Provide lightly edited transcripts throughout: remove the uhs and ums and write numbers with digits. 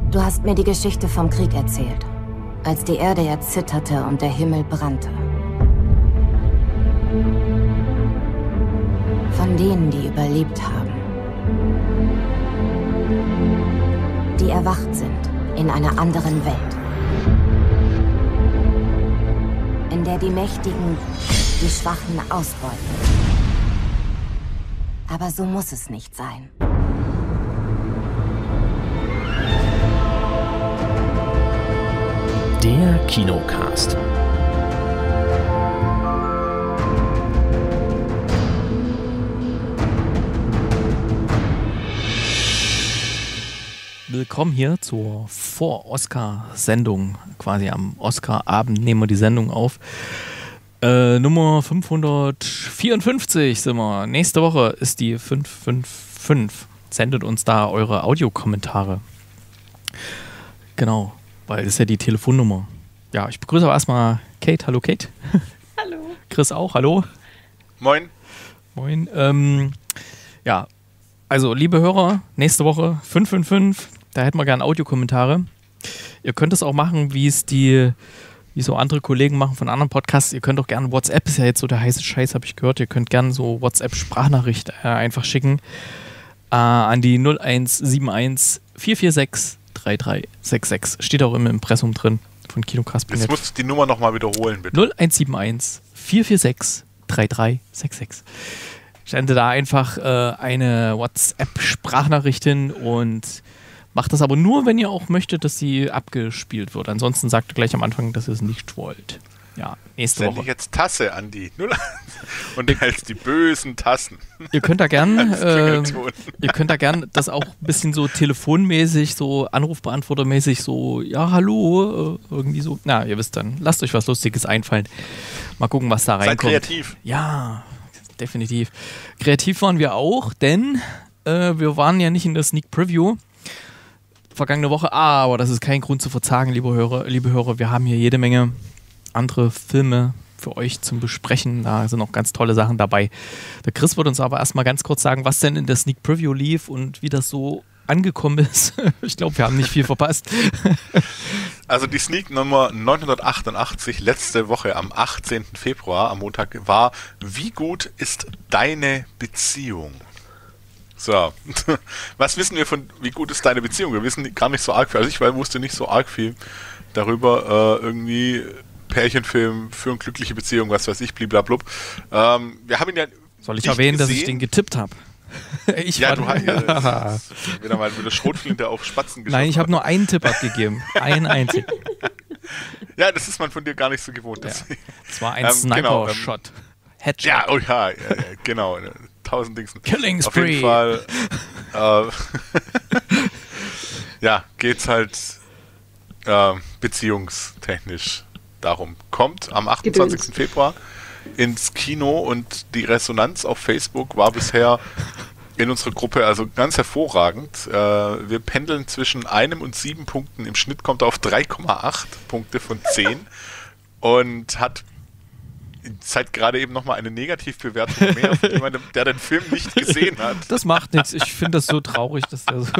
Du hast mir die Geschichte vom Krieg erzählt, als die Erde erzitterte und der Himmel brannte. Von denen, die überlebt haben. Die erwacht sind in einer anderen Welt. In der die Mächtigen die Schwachen ausbeuten. Aber so muss es nicht sein. Der Kinocast. Willkommen hier zur Vor-Oscar-Sendung. Quasi am Oscar-Abend nehmen wir die Sendung auf. Nummer 554 sind wir. Nächste Woche ist die 555. Sendet uns da eure Audiokommentare. Genau, weil das ist ja die Telefonnummer. Ja, ich begrüße aber erstmal Kate. Hallo Kate. Hallo. Chris auch, hallo. Moin. Moin. Ja, also liebe Hörer, nächste Woche 555, da hätten wir gerne Audiokommentare. Ihr könnt es auch machen, wie so andere Kollegen machen von anderen Podcasts. Ihr könnt auch gerne WhatsApp, ist ja jetzt so der heiße Scheiß, habe ich gehört. Ihr könnt gerne so WhatsApp-Sprachnachricht einfach schicken an die 0171 446 3366. Steht auch im Impressum drin von Kinocast.net. Jetzt musst du die Nummer nochmal wiederholen, bitte. 0171 446 3366. Stände da einfach eine WhatsApp-Sprachnachricht hin und macht das aber nur, wenn ihr auch möchtet, dass sie abgespielt wird. Ansonsten sagt ihr gleich am Anfang, dass ihr es nicht wollt. Ja, nächste Woche. Sende ich jetzt Tasse an die 0 und du hältst die bösen Tassen. Ihr könnt da gern das auch ein bisschen so telefonmäßig, so Anrufbeantwortermäßig, so, ja, hallo, irgendwie so. Na, ihr wisst dann, lasst euch was Lustiges einfallen. Mal gucken, was da reinkommt. Seid kreativ. Ja, definitiv. Kreativ waren wir auch, denn wir waren ja nicht in der Sneak Preview vergangene Woche, aber das ist kein Grund zu verzagen, liebe Hörer. Wir haben hier jede Menge andere Filme für euch zum Besprechen. Da sind auch ganz tolle Sachen dabei. Der Chris wird uns aber erstmal ganz kurz sagen, was denn in der Sneak Preview lief und wie das so angekommen ist. Ich glaube, wir haben nicht viel verpasst. Also die Sneak Nummer 988 letzte Woche am 18. Februar, am Montag, war: Wie gut ist deine Beziehung? So, was wissen wir von wie gut ist deine Beziehung? Wir wissen gar nicht so arg viel. Also ich wusste nicht so arg viel darüber, irgendwie Pärchenfilm für eine glückliche Beziehung, was weiß ich, bliblablub. Wir haben ihn ja. Soll ich erwähnen, dass ich den getippt habe? Du hast wieder mal mit der Schrotflinte auf Spatzen geschossen. Nein, ich habe nur einen Tipp abgegeben. Einen einzigen. Ja, das ist man von dir gar nicht so gewohnt. Ja. Das war ein Sniper-Shot. Headshot. Ja, oh ja, genau. 1000 Dingsen. Killing Spree. Auf jeden Fall ja, geht's halt beziehungstechnisch darum. Kommt am 28. Februar ins Kino und die Resonanz auf Facebook war bisher in unserer Gruppe also ganz hervorragend. Wir pendeln zwischen 1 und 7 Punkten. Im Schnitt kommt er auf 3,8 Punkte von 10 und hat seit gerade eben nochmal eine Negativbewertung mehr von jemandem, der den Film nicht gesehen hat. Das macht nichts. Ich finde das so traurig, dass der so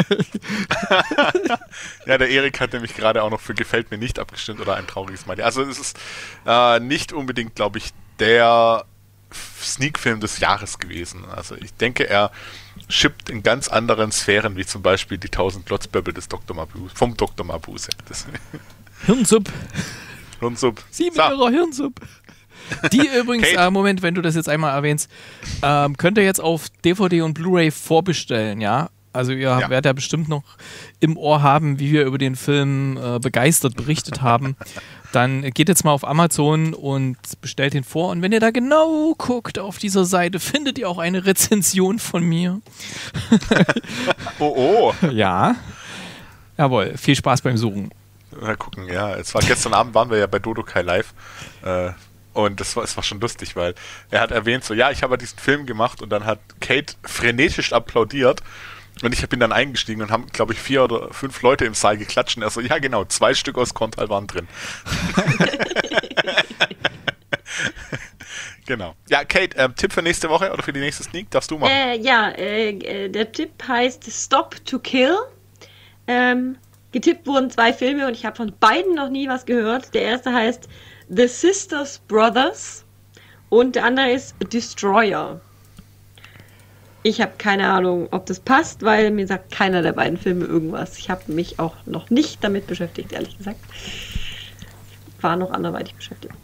Ja, der Erik hat nämlich gerade auch noch für Gefällt mir nicht abgestimmt oder ein trauriges Mal. Also es ist nicht unbedingt, glaube ich, der Sneak-Film des Jahres gewesen. Also ich denke, er schippt in ganz anderen Sphären, wie zum Beispiel die 1000 Glotzböbbel des vom Dr. Mabuse. Hirnsupp. 7 So. Euro Hirnsupp. Die übrigens, Moment, wenn du das jetzt einmal erwähnst, könnt ihr jetzt auf DVD und Blu-ray vorbestellen, ja? Also ihr werdet ja bestimmt noch im Ohr haben, wie wir über den Film begeistert berichtet haben. Dann geht jetzt mal auf Amazon und bestellt ihn vor. Und wenn ihr da genau guckt auf dieser Seite, findet ihr auch eine Rezension von mir. Oh. Ja. Jawohl, viel Spaß beim Suchen. Mal gucken, ja. Gestern Abend waren wir ja bei Dodokai Live. Und es war schon lustig, weil er hat erwähnt, so, ja, ich habe diesen Film gemacht, und dann hat Kate frenetisch applaudiert und ich bin dann eingestiegen und haben, glaube ich, 4 oder 5 Leute im Saal geklatscht und er so, ja genau, 2 Stück aus Korntal waren drin. Genau. Ja, Kate, Tipp für nächste Woche oder für die nächste Sneak, darfst du machen? Der Tipp heißt Stop to Kill. getippt wurden 2 Filme und ich habe von beiden noch nie was gehört. Der erste heißt The Sisters Brothers und der andere ist Destroyer. Ich habe keine Ahnung, ob das passt, weil mir sagt keiner der beiden Filme irgendwas. Ich habe mich auch noch nicht damit beschäftigt, ehrlich gesagt. War noch anderweitig beschäftigt.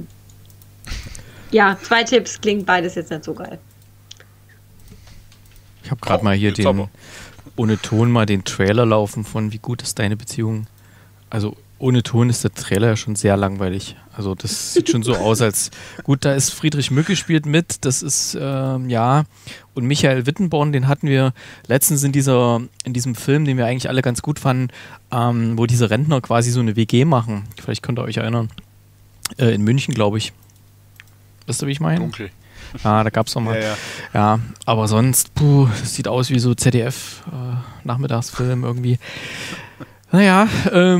Ja, 2 Tipps, klingt beides jetzt nicht so geil. Ich habe gerade mal hier ohne Ton mal den Trailer laufen von Wie gut ist deine Beziehung. Also ohne Ton ist der Trailer ja schon sehr langweilig. Also das sieht schon so aus, als gut, da ist Friedrich Mücke spielt mit, das ist, ja, und Michael Wittenborn, den hatten wir letztens in diesem Film, den wir eigentlich alle ganz gut fanden, wo diese Rentner quasi so eine WG machen. Vielleicht könnt ihr euch erinnern. In München, glaube ich. Wisst ihr, wie ich meine? Dunkel. Ja, da gab es nochmal. Ja, aber sonst, das sieht aus wie so ZDF-Nachmittagsfilm irgendwie. Naja,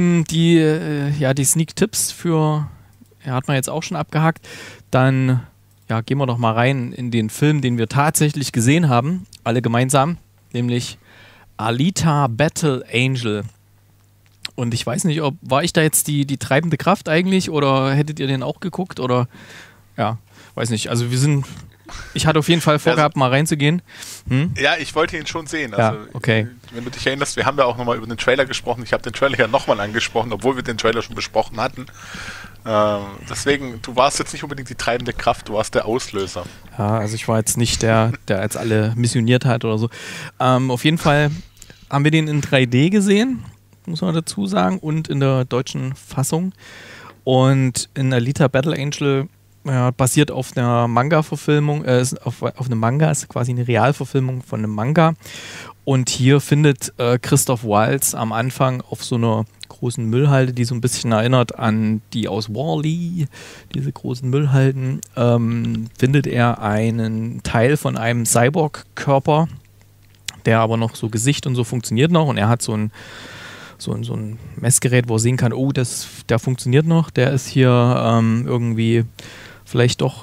die Sneak-Tipps hat man jetzt auch schon abgehakt. Dann gehen wir doch mal rein in den Film, den wir tatsächlich gesehen haben, alle gemeinsam, nämlich Alita Battle Angel. Und ich weiß nicht, war ich da jetzt die treibende Kraft eigentlich oder hättet ihr den auch geguckt oder weiß nicht. Also ich hatte auf jeden Fall vorgehabt, mal reinzugehen. Ja, ich wollte ihn schon sehen. Also, okay. Wenn du dich erinnerst, wir haben ja auch nochmal über den Trailer gesprochen. Ich habe den Trailer ja nochmal angesprochen, obwohl wir den Trailer schon besprochen hatten. Deswegen, du warst jetzt nicht unbedingt die treibende Kraft, du warst der Auslöser. Ja, also ich war jetzt nicht der jetzt alle missioniert hat oder so. Auf jeden Fall haben wir den in 3D gesehen, muss man dazu sagen, und in der deutschen Fassung. Und in Alita Battle Angel basiert auf einer Manga-Verfilmung, auf einem Manga, ist quasi eine Realverfilmung von einem Manga. Und hier findet Christoph Waltz am Anfang auf so einer großen Müllhalde, die so ein bisschen erinnert an die aus Wall-E, diese großen Müllhalden, findet er einen Teil von einem Cyborg-Körper, der aber noch so Gesicht und so funktioniert noch. Und er hat so ein Messgerät, wo er sehen kann, der funktioniert noch, der ist hier irgendwie vielleicht doch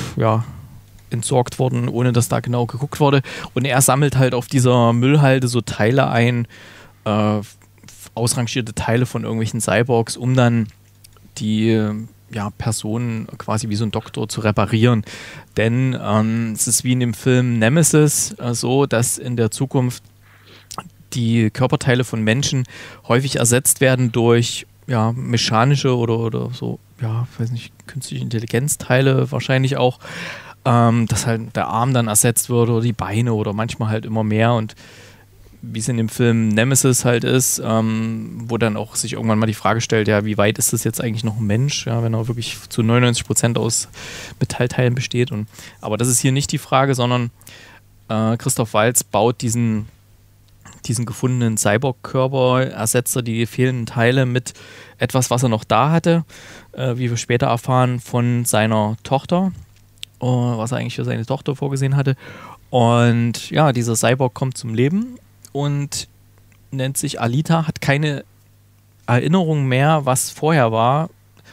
entsorgt worden, ohne dass da genau geguckt wurde. Und er sammelt halt auf dieser Müllhalde so Teile ein, ausrangierte Teile von irgendwelchen Cyborgs, um dann die Personen quasi wie so ein Doktor zu reparieren. Denn es ist wie in dem Film Nemesis so, dass in der Zukunft die Körperteile von Menschen häufig ersetzt werden durch mechanische oder so, weiß nicht, künstliche Intelligenzteile wahrscheinlich auch, dass halt der Arm dann ersetzt wird oder die Beine oder manchmal halt immer mehr. Und wie es in dem Film Nemesis halt ist, wo dann auch sich irgendwann mal die Frage stellt, wie weit ist das jetzt eigentlich noch ein Mensch, wenn er wirklich zu 99% aus Metallteilen besteht. Aber das ist hier nicht die Frage, sondern Christoph Waltz baut diesen gefundenen Cyborg-Körper, ersetzt er die fehlenden Teile mit etwas, was er noch da hatte, wie wir später erfahren, von seiner Tochter, was er eigentlich für seine Tochter vorgesehen hatte. Und dieser Cyborg kommt zum Leben und nennt sich Alita, hat keine Erinnerung mehr, was vorher war.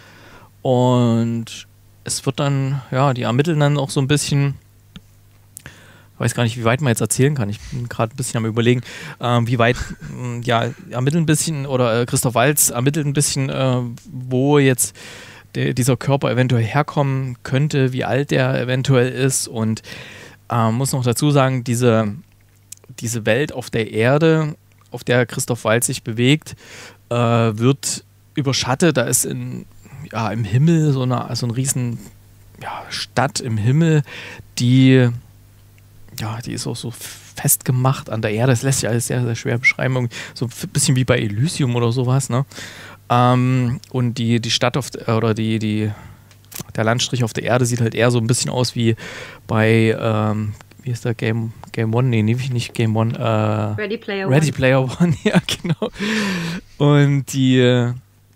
Und es wird dann, die ermitteln dann auch so ein bisschen. Ich weiß gar nicht, wie weit man jetzt erzählen kann. Ich bin gerade ein bisschen am Überlegen, wie weit, ermitteln ein bisschen, oder Christoph Waltz ermittelt ein bisschen, wo jetzt dieser Körper eventuell herkommen könnte, wie alt der eventuell ist. Und muss noch dazu sagen, diese Welt auf der Erde, auf der Christoph Waltz sich bewegt, wird überschattet. Da ist im Himmel so eine riesen Stadt im Himmel, die ist auch so festgemacht an der Erde. Das lässt sich alles sehr, sehr schwer beschreiben. So ein bisschen wie bei Elysium oder sowas, ne? Und die Stadt der Landstrich auf der Erde sieht halt eher so ein bisschen aus wie bei, wie ist der Game One? Nee, nicht Game One. Ready Player One, ja, genau. Und die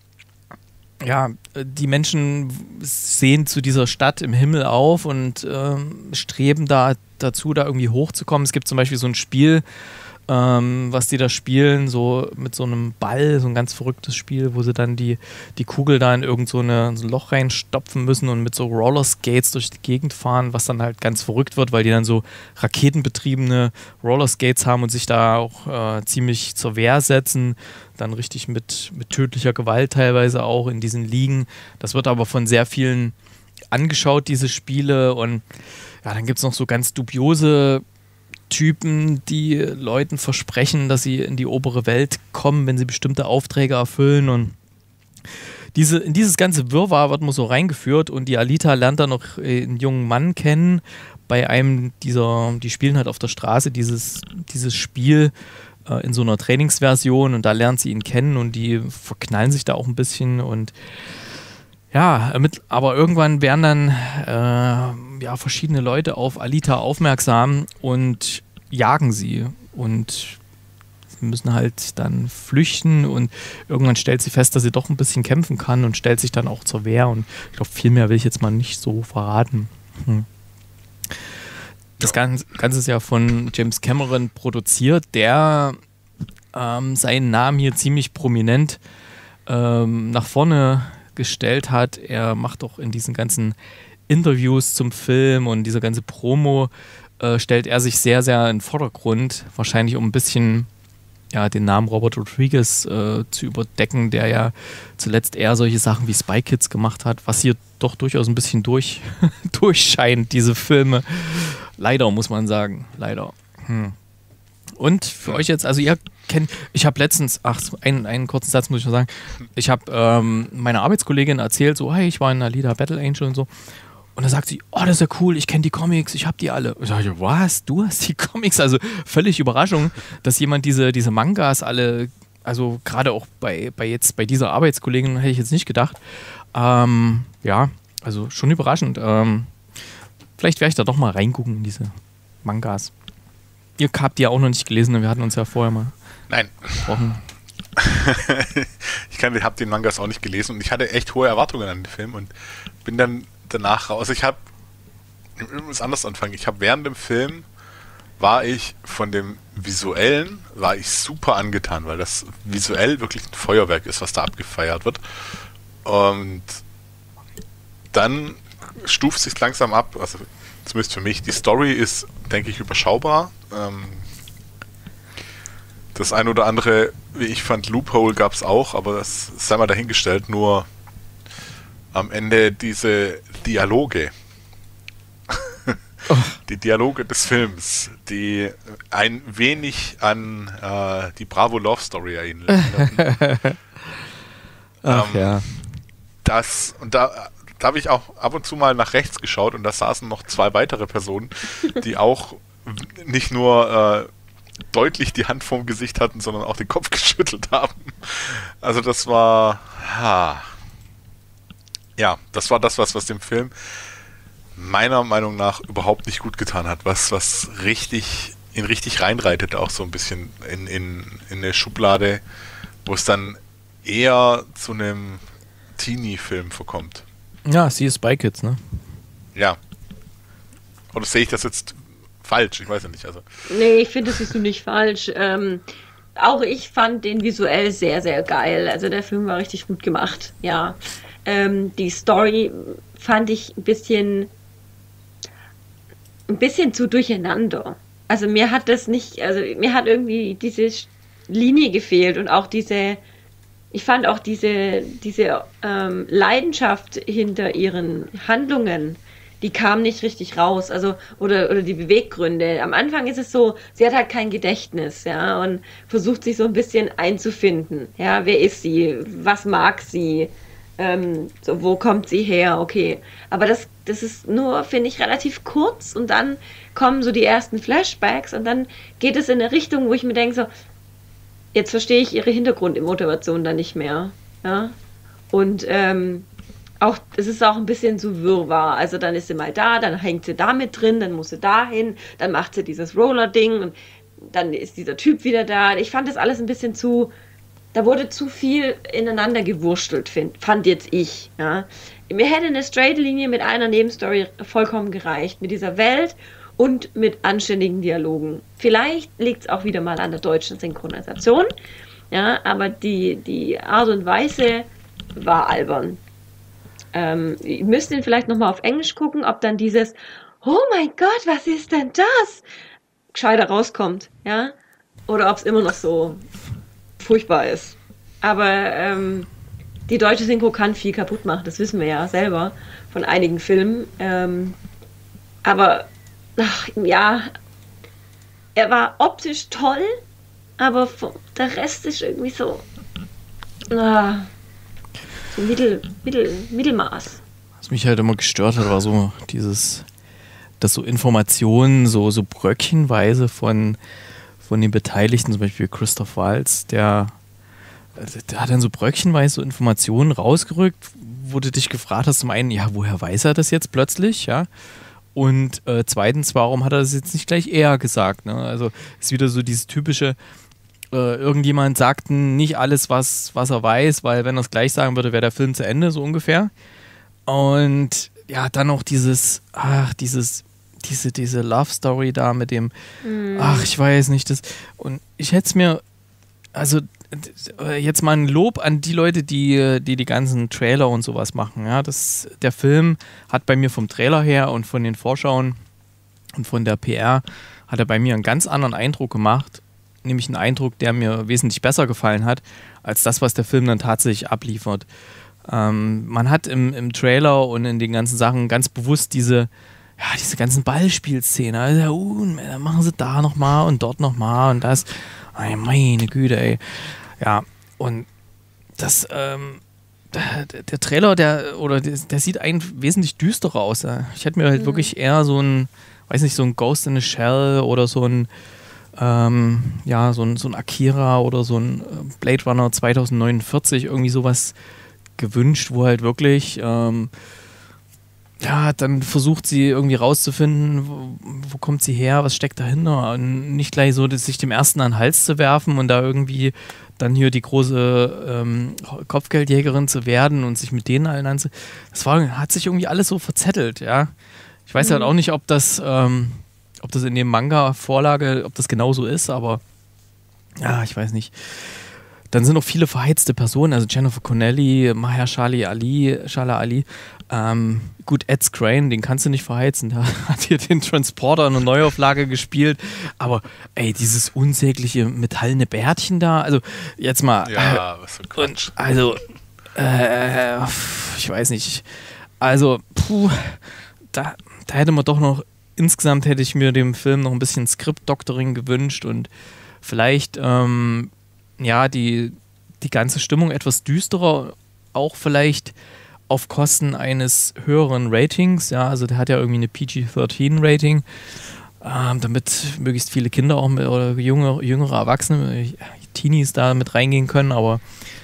Menschen sehen zu dieser Stadt im Himmel auf und streben dazu, da irgendwie hochzukommen. Es gibt zum Beispiel so ein Spiel, was die da spielen, so mit so einem Ball, so ein ganz verrücktes Spiel, wo sie dann die Kugel da in irgend so ein Loch reinstopfen müssen und mit so Rollerskates durch die Gegend fahren, was dann halt ganz verrückt wird, weil die dann so raketenbetriebene Rollerskates haben und sich da auch ziemlich zur Wehr setzen, dann richtig mit tödlicher Gewalt teilweise auch in diesen Ligen. Das wird aber von sehr vielen angeschaut, diese Spiele, und ja, dann gibt es noch so ganz dubiose Typen, die Leuten versprechen, dass sie in die obere Welt kommen, wenn sie bestimmte Aufträge erfüllen, und in dieses ganze Wirrwarr wird man so reingeführt, und die Alita lernt dann noch einen jungen Mann kennen, bei einem die spielen halt auf der Straße dieses Spiel in so einer Trainingsversion, und da lernt sie ihn kennen und die verknallen sich da auch ein bisschen, und ja, aber irgendwann werden dann verschiedene Leute auf Alita aufmerksam und jagen sie, und sie müssen halt dann flüchten, und irgendwann stellt sie fest, dass sie doch ein bisschen kämpfen kann und stellt sich dann auch zur Wehr, und ich glaube, viel mehr will ich jetzt mal nicht so verraten. Das Ganze ist ja von James Cameron produziert, der seinen Namen hier ziemlich prominent nach vorne gestellt hat. Er macht auch in diesen ganzen Interviews zum Film und diese ganze Promo stellt er sich sehr, sehr in den Vordergrund, wahrscheinlich um ein bisschen den Namen Robert Rodriguez zu überdecken, der ja zuletzt eher solche Sachen wie Spy Kids gemacht hat, was hier doch durchaus ein bisschen durchscheint, diese Filme. Leider, muss man sagen. Leider. Und für euch jetzt, also ihr kennt, ich habe letztens, einen kurzen Satz muss ich noch sagen, ich habe meiner Arbeitskollegin erzählt, so, hey, ich war in Alita Battle Angel und so, und da sagt sie, oh, das ist ja cool, ich kenne die Comics, ich habe die alle. Und ich sage, was, du hast die Comics? Also völlig Überraschung, dass jemand diese Mangas alle, also gerade auch bei dieser Arbeitskollegin hätte ich jetzt nicht gedacht. Also schon überraschend. Vielleicht werde ich da doch mal reingucken in diese Mangas. Ihr habt die ja auch noch nicht gelesen, wir hatten uns ja vorher mal gesprochen. Ich habe den Mangas auch nicht gelesen und ich hatte echt hohe Erwartungen an den Film und bin dann danach raus. Ich muss anders anfangen. Ich habe während dem Film war ich von dem Visuellen super angetan, weil das visuell wirklich ein Feuerwerk ist, was da abgefeiert wird. Und dann stuft sich langsam ab, also zumindest für mich. Die Story ist, denke ich, überschaubar. Das ein oder andere, wie ich fand, Loophole gab es auch, aber das sei mal dahingestellt. Nur am Ende diese Dialoge, die Dialoge des Films, die ein wenig an die Bravo Love Story erinnern. Ja. Da habe ich auch ab und zu mal nach rechts geschaut und da saßen noch 2 weitere Personen, die auch nicht nur deutlich die Hand vorm Gesicht hatten, sondern auch den Kopf geschüttelt haben. Also das war das war das, was dem Film meiner Meinung nach überhaupt nicht gut getan hat, was richtig reinreitet, auch so ein bisschen in eine Schublade, wo es dann eher zu einem Teenie-Film verkommt. Ja, sie ist Spy Kids, ne? Ja. Oder sehe ich das jetzt falsch? Ich weiß ja nicht. Also. Nee, ich finde, das siehst du nicht falsch. Auch ich fand den visuell sehr, sehr geil. Also der Film war richtig gut gemacht, ja. Die Story fand ich ein bisschen zu durcheinander. Also mir hat irgendwie diese Linie gefehlt und auch ich fand auch diese Leidenschaft hinter ihren Handlungen, die kam nicht richtig raus, also oder die Beweggründe. Am Anfang ist es so, sie hat halt kein Gedächtnis, ja, und versucht sich so ein bisschen einzufinden. Ja, wer ist sie? Was mag sie? Wo kommt sie her? Okay. Aber das ist nur, finde ich, relativ kurz und dann kommen so die ersten Flashbacks und dann geht es in eine Richtung, wo ich mir denke, so, jetzt verstehe ich ihre Hintergrundmotivation dann nicht mehr. Ja? Und es ist auch ein bisschen so Wirrwarr. Also dann ist sie mal da, dann hängt sie da mit drin, dann muss sie dahin, dann macht sie dieses Roller-Ding und dann ist dieser Typ wieder da. Ich fand das alles ein bisschen da wurde zu viel ineinander gewurstelt, fand jetzt ich. Ja? Mir hätte eine straight Linie mit einer Nebenstory vollkommen gereicht. Mit dieser Welt und mit anständigen Dialogen. Vielleicht liegt es auch wieder mal an der deutschen Synchronisation, ja, aber die Art und Weise war albern. Ihr müsst ihn vielleicht nochmal auf Englisch gucken, ob dann dieses "Oh mein Gott, was ist denn das?" gescheiter rauskommt, ja, oder ob es immer noch so furchtbar ist. Aber die deutsche Synchro kann viel kaputt machen, das wissen wir ja selber von einigen Filmen. Aber ja, er war optisch toll, aber der Rest ist irgendwie so Mittelmaß. Was mich halt immer gestört hat, war so dass so Informationen so bröckchenweise von den Beteiligten, zum Beispiel Christoph Waltz, der hat dann so bröckchenweise so Informationen rausgerückt, wo du dich gefragt hast, zum einen, ja, woher weiß er das jetzt plötzlich, ja? Und zweitens, warum hat er das jetzt nicht gleich eher gesagt, ne? Also ist wieder so dieses typische, irgendjemand sagt nicht alles, was er weiß, weil wenn er es gleich sagen würde, wäre der Film zu Ende, so ungefähr. Und ja, dann noch diese Love Story da mit dem, ich weiß nicht, das, und ich hätte es mir, also jetzt mal ein Lob an die Leute, die ganzen Trailer und sowas machen, ja, der Film hat bei mir vom Trailer her und von den Vorschauen und von der PR hat er bei mir einen ganz anderen Eindruck gemacht, nämlich einen Eindruck, der mir wesentlich besser gefallen hat, als das, was der Film dann tatsächlich abliefert. Man hat im Trailer und in den ganzen Sachen ganz bewusst diese ganzen Ballspielszenen, also, dann machen sie da nochmal und dort nochmal und das, meine Güte, ey. Ja, und das, der Trailer, der sieht eigentlich wesentlich düsterer aus. Ja. Ich hätte mir halt wirklich eher so ein Ghost in a Shell oder so ein Akira oder so ein Blade Runner 2049, irgendwie sowas gewünscht, wo halt wirklich, dann versucht sie irgendwie rauszufinden, wo kommt sie her, was steckt dahinter, und nicht gleich so, sich dem ersten an den Hals zu werfen und da irgendwie dann hier die große Kopfgeldjägerin zu werden und sich mit denen allen hat sich irgendwie alles so verzettelt, ja. Ich weiß halt auch nicht, ob das in dem Manga-Vorlage, ob das genauso ist, aber ja, ich weiß nicht. Dann sind noch viele verheizte Personen, also Jennifer Connelly, Mahershala Ali. Gut, Ed Skrein, den kannst du nicht verheizen, der hat hier den Transporter in einer Neuauflage gespielt, aber ey, dieses unsägliche metallene Bärtchen da, also jetzt mal. Ja, was für Quatsch. Also, ich weiß nicht, also, da hätte man doch noch, insgesamt hätte ich mir dem Film noch ein bisschen Skript-Doctoring gewünscht und vielleicht, die ganze Stimmung etwas düsterer, auch vielleicht auf Kosten eines höheren Ratings, ja, also der hat ja irgendwie eine PG-13-Rating, damit möglichst viele Kinder auch oder jüngere Erwachsene, Teenies da mit reingehen können, aber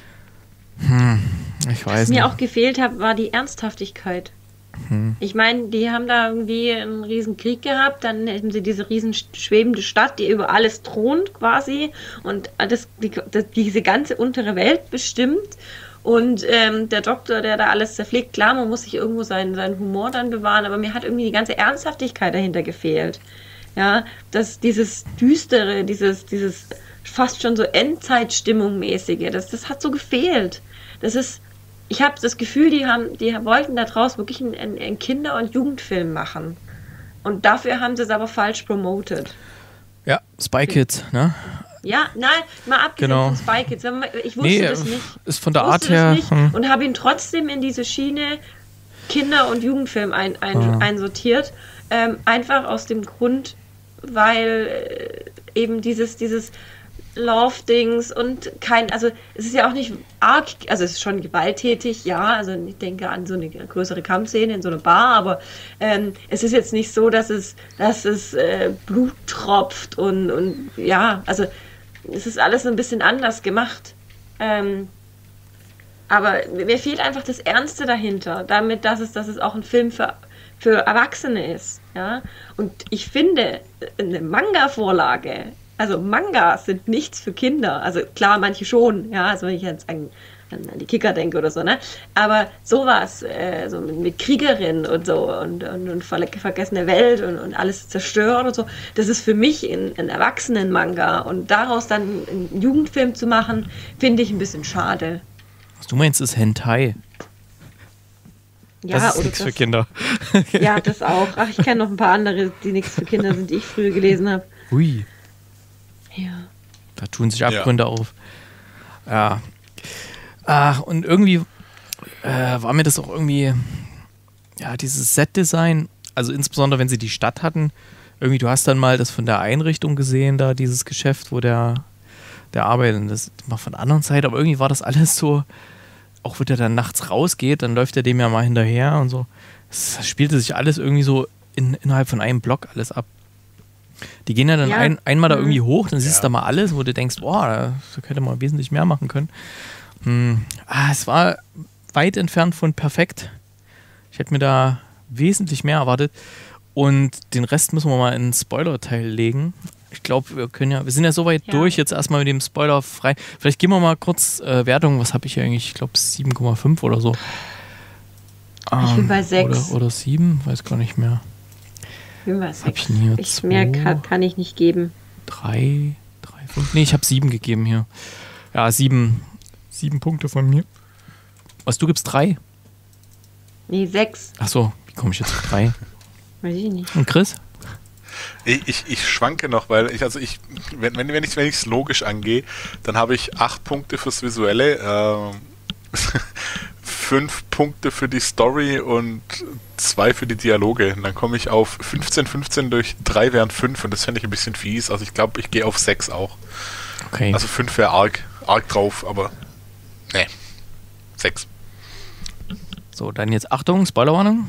ich weiß nicht. Was mir auch gefehlt hat, war die Ernsthaftigkeit. Ich meine, die haben da irgendwie einen riesen Krieg gehabt, dann hätten sie diese riesen schwebende Stadt, die über alles thront quasi und diese ganze untere Welt bestimmt und der Doktor, der da alles zerpflegt, klar, man muss sich irgendwo seinen Humor dann bewahren, aber mir hat irgendwie die ganze Ernsthaftigkeit dahinter gefehlt. Ja, dass dieses Düstere, dieses fast schon so Endzeitstimmung-mäßige, das hat so gefehlt. Ich habe das Gefühl, die wollten daraus wirklich einen Kinder- und Jugendfilm machen. Und dafür haben sie es aber falsch promotet. Ja, Spy Kids, ne? Ja, nein, mal abgesehen von Spy Kids. Ich wusste das nicht. Ist von der Art her. Und habe ihn trotzdem in diese Schiene Kinder- und Jugendfilm einsortiert. Einfach aus dem Grund, weil eben dieses Love-Dings und also es ist ja auch nicht arg, also es ist schon gewalttätig, ja, also ich denke an so eine größere Kampfszene in so einer Bar, aber es ist jetzt nicht so, dass es Blut tropft und ja, also es ist alles ein bisschen anders gemacht. Aber mir fehlt einfach das Ernste dahinter, damit, dass es auch ein Film für Erwachsene ist, ja, und ich finde, eine Manga-Vorlage, also Mangas sind nichts für Kinder. Also klar, manche schon, ja. Also wenn ich jetzt an an die Kicker denke oder so, ne? Aber sowas, so mit Kriegerin und so und vergessene Welt und alles zerstört und so, das ist für mich ein Erwachsenen-Manga und daraus dann einen Jugendfilm zu machen, finde ich ein bisschen schade. Was du meinst, ist Hentai. Ja, das ist nichts für Kinder. Ja, das auch. Ach, ich kenne noch ein paar andere, die nichts für Kinder sind, die ich früher gelesen habe. Ui. Ja. Da tun sich Abgründe auf. Ja. Ach, und irgendwie war mir das auch irgendwie, ja, dieses Set-Design, also insbesondere wenn sie die Stadt hatten, irgendwie, du hast dann mal das von der Einrichtung gesehen, da dieses Geschäft, wo der arbeitet, das mal von der anderen Seite, aber irgendwie war das alles so, auch wenn der dann nachts rausgeht, dann läuft er dem ja mal hinterher und so. Das spielte sich alles irgendwie so innerhalb von einem Block alles ab. Die gehen ja dann einmal da irgendwie hoch, dann siehst du da mal alles, wo du denkst, boah, da könnte man wesentlich mehr machen können. Es war weit entfernt von perfekt. Ich hätte mir da wesentlich mehr erwartet. Und den Rest müssen wir mal in den Spoiler-Teil legen. Ich glaube, wir sind ja soweit durch, jetzt erstmal mit dem Spoiler frei. Vielleicht gehen wir mal kurz Wertung. Was habe ich hier eigentlich? Ich glaube 7,5 oder so. Ich bin bei 6. Oder 7, weiß gar nicht mehr. Ich bin bei 6. Ich mehr kann ich nicht geben. 3, 5. Nee, ich habe 7 gegeben hier. Ja, 7 Punkte von mir. Was, du gibst 3? Nee, 6. Achso, wie komme ich jetzt auf 3? Weiß ich nicht. Und Chris? Ich schwanke noch, weil wenn ich es logisch angehe, dann habe ich 8 Punkte fürs Visuelle, 5 Punkte für die Story und 2 für die Dialoge. Und dann komme ich auf 15 durch 3 wären 5 und das fände ich ein bisschen fies. Also ich glaube, ich gehe auf 6 auch. Okay. Also 5 wäre arg drauf, aber nee, 6. So, dann jetzt Achtung, Spoilerwarnung.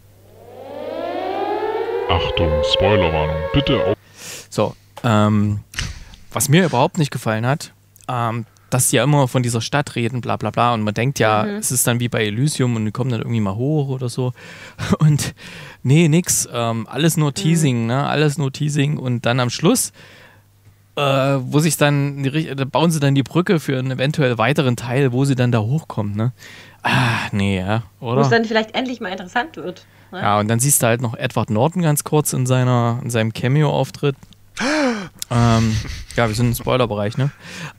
Achtung, Spoilerwarnung, bitte auf. So, was mir überhaupt nicht gefallen hat, dass sie ja immer von dieser Stadt reden, bla bla bla, und man denkt ja, es ist dann wie bei Elysium und die kommen dann irgendwie mal hoch oder so. Und nee, nix, alles nur Teasing, ne? Alles nur Teasing und dann am Schluss, wo sich dann, da bauen sie dann die Brücke für einen eventuell weiteren Teil, wo sie dann da hochkommt, ne? Nee, ja, oder? Wo es dann vielleicht endlich mal interessant wird. Ne? Ja, und dann siehst du halt noch Edward Norton ganz kurz in seinem Cameo-Auftritt. Ja, wir sind im Spoilerbereich, ne?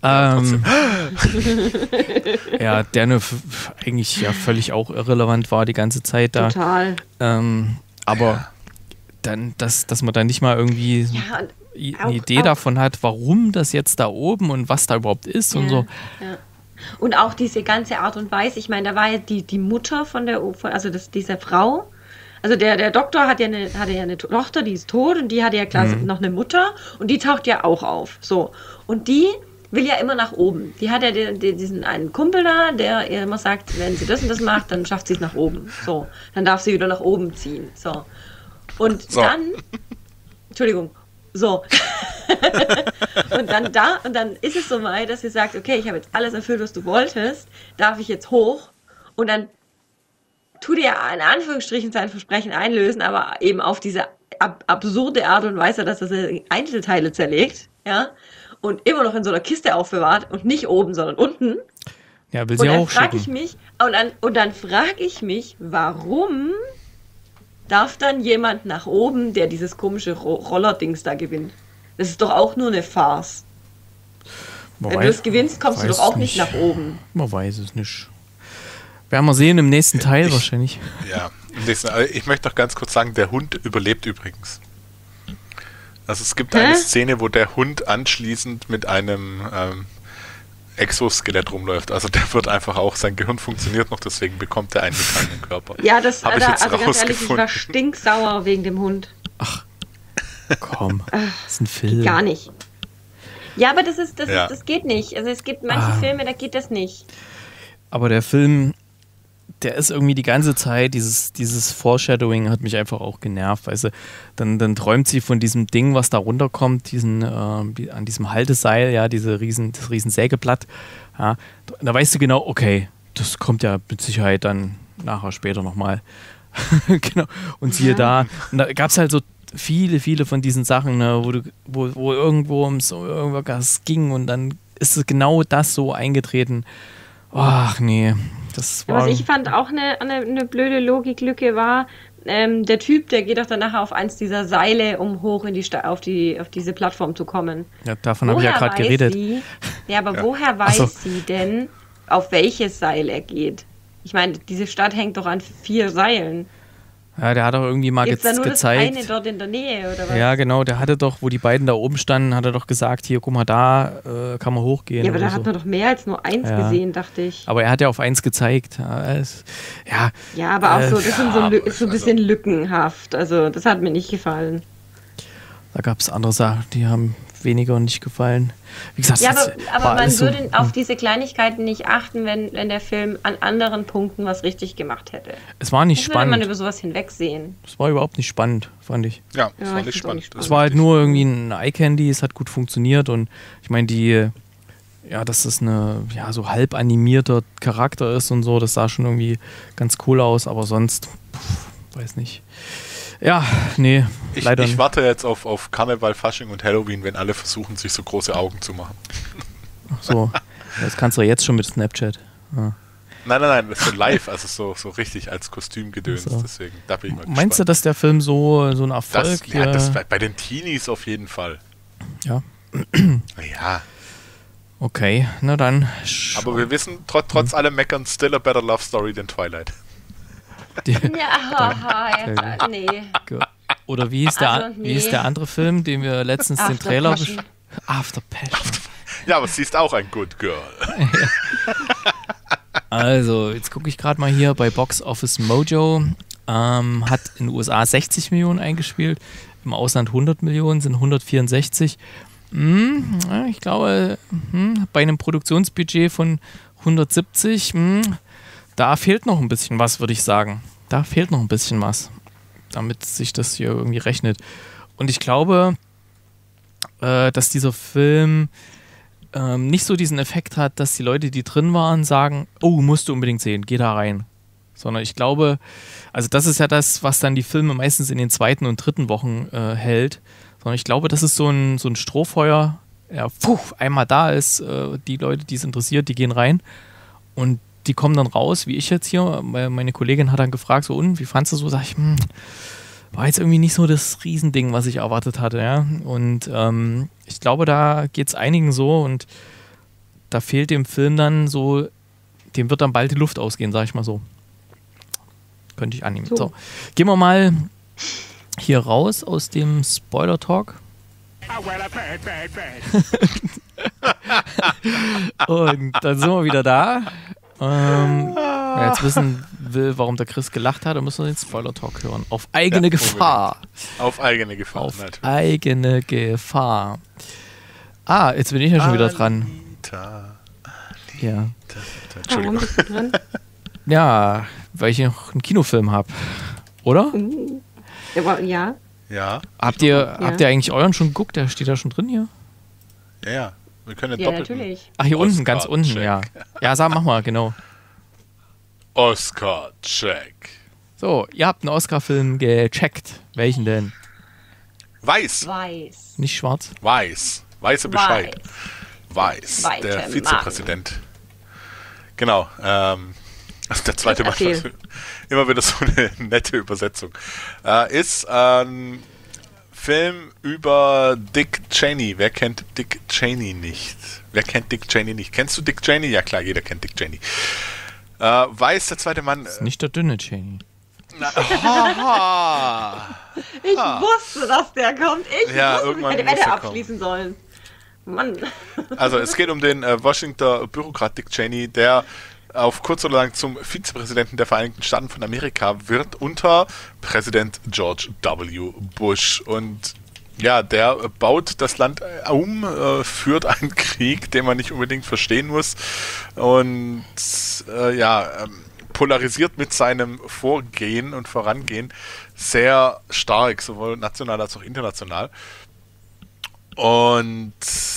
Ja, der eigentlich ja völlig auch irrelevant war die ganze Zeit da. Total. Aber dann, dass man dann nicht mal irgendwie eine Idee davon hat, warum das jetzt da oben und was da überhaupt ist und so. Ja. Und auch diese ganze Art und Weise, ich meine, da war ja die Mutter dieser Frau, also der Doktor hatte ja eine Tochter, die ist tot und die hatte ja klar noch eine Mutter und die taucht ja auch auf. So. Und die will ja immer nach oben. Die hat ja diesen einen Kumpel da, der ihr immer sagt, wenn sie das und das macht, dann schafft sie es nach oben. So. Dann darf sie wieder nach oben ziehen. So. Und dann, Entschuldigung, so. und dann ist es so weit, dass sie sagt, okay, ich habe jetzt alles erfüllt, was du wolltest, darf ich jetzt hoch? Und dann tut er in Anführungsstrichen sein Versprechen einlösen, aber eben auf diese absurde Art und Weise, dass er Einzelteile zerlegt, ja, und immer noch in so einer Kiste aufbewahrt und nicht oben, sondern unten. Ja, will sie auch frage ich mich, und dann frage ich mich, warum darf dann jemand nach oben, der dieses komische Rollerdings da gewinnt? Das ist doch auch nur eine Farce. Wenn du es gewinnst, kommst du doch auch nicht nach oben. Man weiß es nicht. Werden wir sehen im nächsten Teil wahrscheinlich. Ja, ich möchte noch ganz kurz sagen, der Hund überlebt übrigens. Also es gibt eine Szene, wo der Hund anschließend mit einem Exoskelett rumläuft. Also der wird einfach auch, sein Gehirn funktioniert noch, deswegen bekommt er einen metallenen Körper. Ja, das habe ich jetzt also ganz ehrlich, ich war stinksauer wegen dem Hund. Ach, komm, das ist ein Film. Gar nicht. Ja, aber das geht nicht. Also es gibt manche Filme, da geht das nicht. Aber der Film, der ist irgendwie die ganze Zeit, dieses Foreshadowing hat mich einfach auch genervt, weißt du. Dann träumt sie von diesem Ding, was da runterkommt, an diesem Halteseil, ja, das riesen Sägeblatt. Ja. Da weißt du genau, okay, das kommt ja mit Sicherheit dann nachher später nochmal. Genau. Und siehe da. Und da gab es halt so viele von diesen Sachen, ne, wo irgendwo um so irgendwas ging und dann ist es genau das so eingetreten. Ach nee, das war... Was ich fand auch eine blöde Logiklücke war, der Typ, der geht doch dann nachher auf eins dieser Seile, um hoch in auf diese Plattform zu kommen. Ja, davon habe ich ja gerade geredet. Woher weiß sie denn, auf welches Seil er geht? Ich meine, diese Stadt hängt doch an 4 Seilen. Ja, der hat doch irgendwie mal Gibt's da nur gezeigt. Das eine dort in der Nähe, oder was? Ja, genau, der hatte doch, wo die beiden da oben standen, hat er doch gesagt, hier, guck mal, da kann man hochgehen. Ja, aber da so. hat man doch mehr als nur eins gesehen, dachte ich. Aber er hat ja auf 1 gezeigt. Ja, aber auch so, das ist so ein bisschen lückenhaft. Also, das hat mir nicht gefallen. Da gab es andere Sachen, die haben weniger nicht gefallen. Wie gesagt, ja, aber man würde auf diese Kleinigkeiten nicht achten, wenn der Film an anderen Punkten was richtig gemacht hätte. Es war nicht spannend. Würde man über sowas hinwegsehen. Es war überhaupt nicht spannend, fand ich. Ja, es war nicht spannend. Es war halt nur irgendwie ein Eye-Candy, es hat gut funktioniert und ich meine, dass das so halb animierter Charakter ist und so, das sah schon irgendwie ganz cool aus, aber sonst, weiß nicht. Ja, nee, leider nicht. Ich warte jetzt auf Karneval, Fasching und Halloween, wenn alle versuchen, sich so große Augen zu machen. Ach so, das kannst du jetzt schon mit Snapchat. Ja. Nein, das ist so live, also so richtig als Kostümgedöns, deswegen, da bin ich mal gespannt. Meinst du, dass der Film so ein Erfolg... Das bei den Teenies auf jeden Fall. Ja. Ja. Okay, na dann. Aber wir wissen, trotz allem meckern, still a better love story than Twilight. Nee. Oder wie hieß der andere Film, den wir letztens den Trailer... After Passion. Ja, aber sie ist auch ein Good Girl. Also, jetzt gucke ich gerade mal hier bei Box Office Mojo. Hat in den USA 60 Millionen eingespielt, im Ausland 100 Millionen, sind 164. Ich glaube, bei einem Produktionsbudget von 170, da fehlt noch ein bisschen was, würde ich sagen. Da fehlt noch ein bisschen was, damit sich das hier irgendwie rechnet. Und ich glaube, dass dieser Film nicht so diesen Effekt hat, dass die Leute, die drin waren, sagen, oh, musst du unbedingt sehen, geh da rein. Sondern ich glaube, also das ist ja das, was dann die Filme meistens in den 2. und 3. Wochen hält. Sondern ich glaube, das ist so ein Strohfeuer, einmal da ist, die Leute, die es interessiert, die gehen rein und die kommen dann raus, wie ich jetzt hier. Meine Kollegin hat dann gefragt, so, und wie fandst du so? Sag ich, war jetzt irgendwie nicht so das Riesending, was ich erwartet hatte. Ja? Und ich glaube, da geht es einigen so und da fehlt dem Film dann so, dem wird dann bald die Luft ausgehen, sag ich mal so. Könnte ich annehmen. So, gehen wir mal hier raus aus dem Spoiler-Talk. Und dann sind wir wieder da. Wer jetzt wissen will, warum der Chris gelacht hat, dann müssen wir den Spoiler-Talk hören. Auf eigene Gefahr. Auf eigene Gefahr, Auf natürlich. eigene Gefahr. Jetzt bin ich ja schon wieder dran. Ja. Warum bist du dran? Ja, weil ich noch einen Kinofilm habe. Oder? Ja. Ja. Habt ihr eigentlich euren schon geguckt? Der steht da schon drin hier? Ja. Wir können Ja, natürlich. Ach, hier unten, ganz Oscar unten, check. ja. Ja, mach mal, genau. Oscar-Check. So, ihr habt einen Oscar-Film gecheckt. Welchen denn? Weiß. Nicht schwarz? Weiß. Weiße Bescheid. Weiß. Weite Der Mann. Vizepräsident. Genau. Also der zweite Mann. Erzähl. Immer wieder so eine nette Übersetzung. Ist ein Film über Dick Cheney. Wer kennt Dick Cheney nicht? Kennst du Dick Cheney? Ja klar, jeder kennt Dick Cheney. Weiß, der zweite Mann... Das ist nicht der dünne Cheney. Ich wusste, dass der kommt. Ich irgendwann hätte muss Wette er abschließen sollen. Mann. Also es geht um den Washington Bürokrat Dick Cheney, der auf kurz oder lang zum Vizepräsidenten der Vereinigten Staaten von Amerika wird unter Präsident George W. Bush. Und ja, der baut das Land führt einen Krieg, den man nicht unbedingt verstehen muss und polarisiert mit seinem Vorgehen und Vorangehen sehr stark, sowohl national als auch international. Und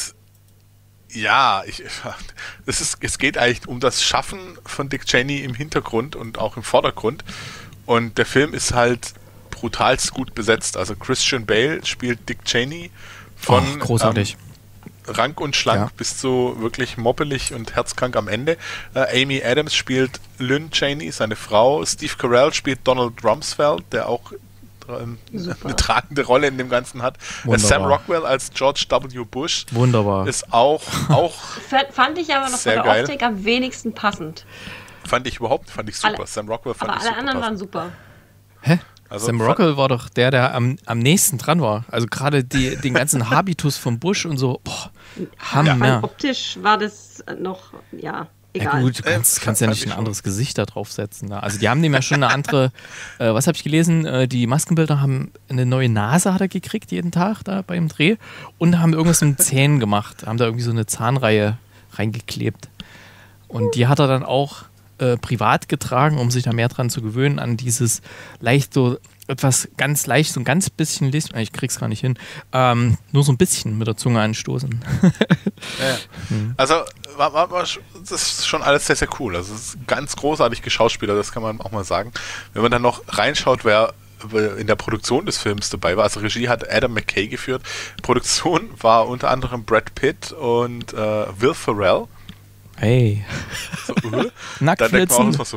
ja, es geht eigentlich um das Schaffen von Dick Cheney im Hintergrund und auch im Vordergrund. Und der Film ist halt brutalst gut besetzt. Also Christian Bale spielt Dick Cheney von großartig. rank und schlank bis zu wirklich moppelig und herzkrank am Ende. Amy Adams spielt Lynn Cheney, seine Frau. Steve Carell spielt Donald Rumsfeld, der auch eine tragende Rolle in dem Ganzen hat. Sam Rockwell als George W. Bush. Wunderbar. Ist auch fand ich aber noch von der Optik am wenigsten passend. Fand ich super. Sam Rockwell fand ich super. Aber alle anderen waren super. Hä? Also Sam Rockwell war doch der am nächsten dran war. Also gerade den ganzen Habitus vom Bush und so. Boah, Hammer. Ja, optisch war das noch, egal. Ja gut, du kannst ja nicht ein anderes Gesicht da draufsetzen. Ne? Also die haben dem ja schon eine andere, was habe ich gelesen, die Maskenbilder haben eine neue Nase hat er gekriegt jeden Tag da beim Dreh und haben irgendwas mit den Zähnen gemacht, haben da irgendwie so eine Zahnreihe reingeklebt. Und die hat er dann auch privat getragen, um sich da mehr dran zu gewöhnen, an dieses leicht so etwas ganz leicht, so ein ganz bisschen Licht, ich krieg's gar nicht hin, nur so ein bisschen mit der Zunge anstoßen. Also das ist schon alles sehr, sehr cool. Also es ist ganz großartig geschauspielert, das kann man auch mal sagen. Wenn man dann noch reinschaut, wer in der Produktion des Films dabei war, also Regie hat Adam McKay geführt, Produktion war unter anderem Brad Pitt und Will Ferrell. Hey. So, dann denkt man auch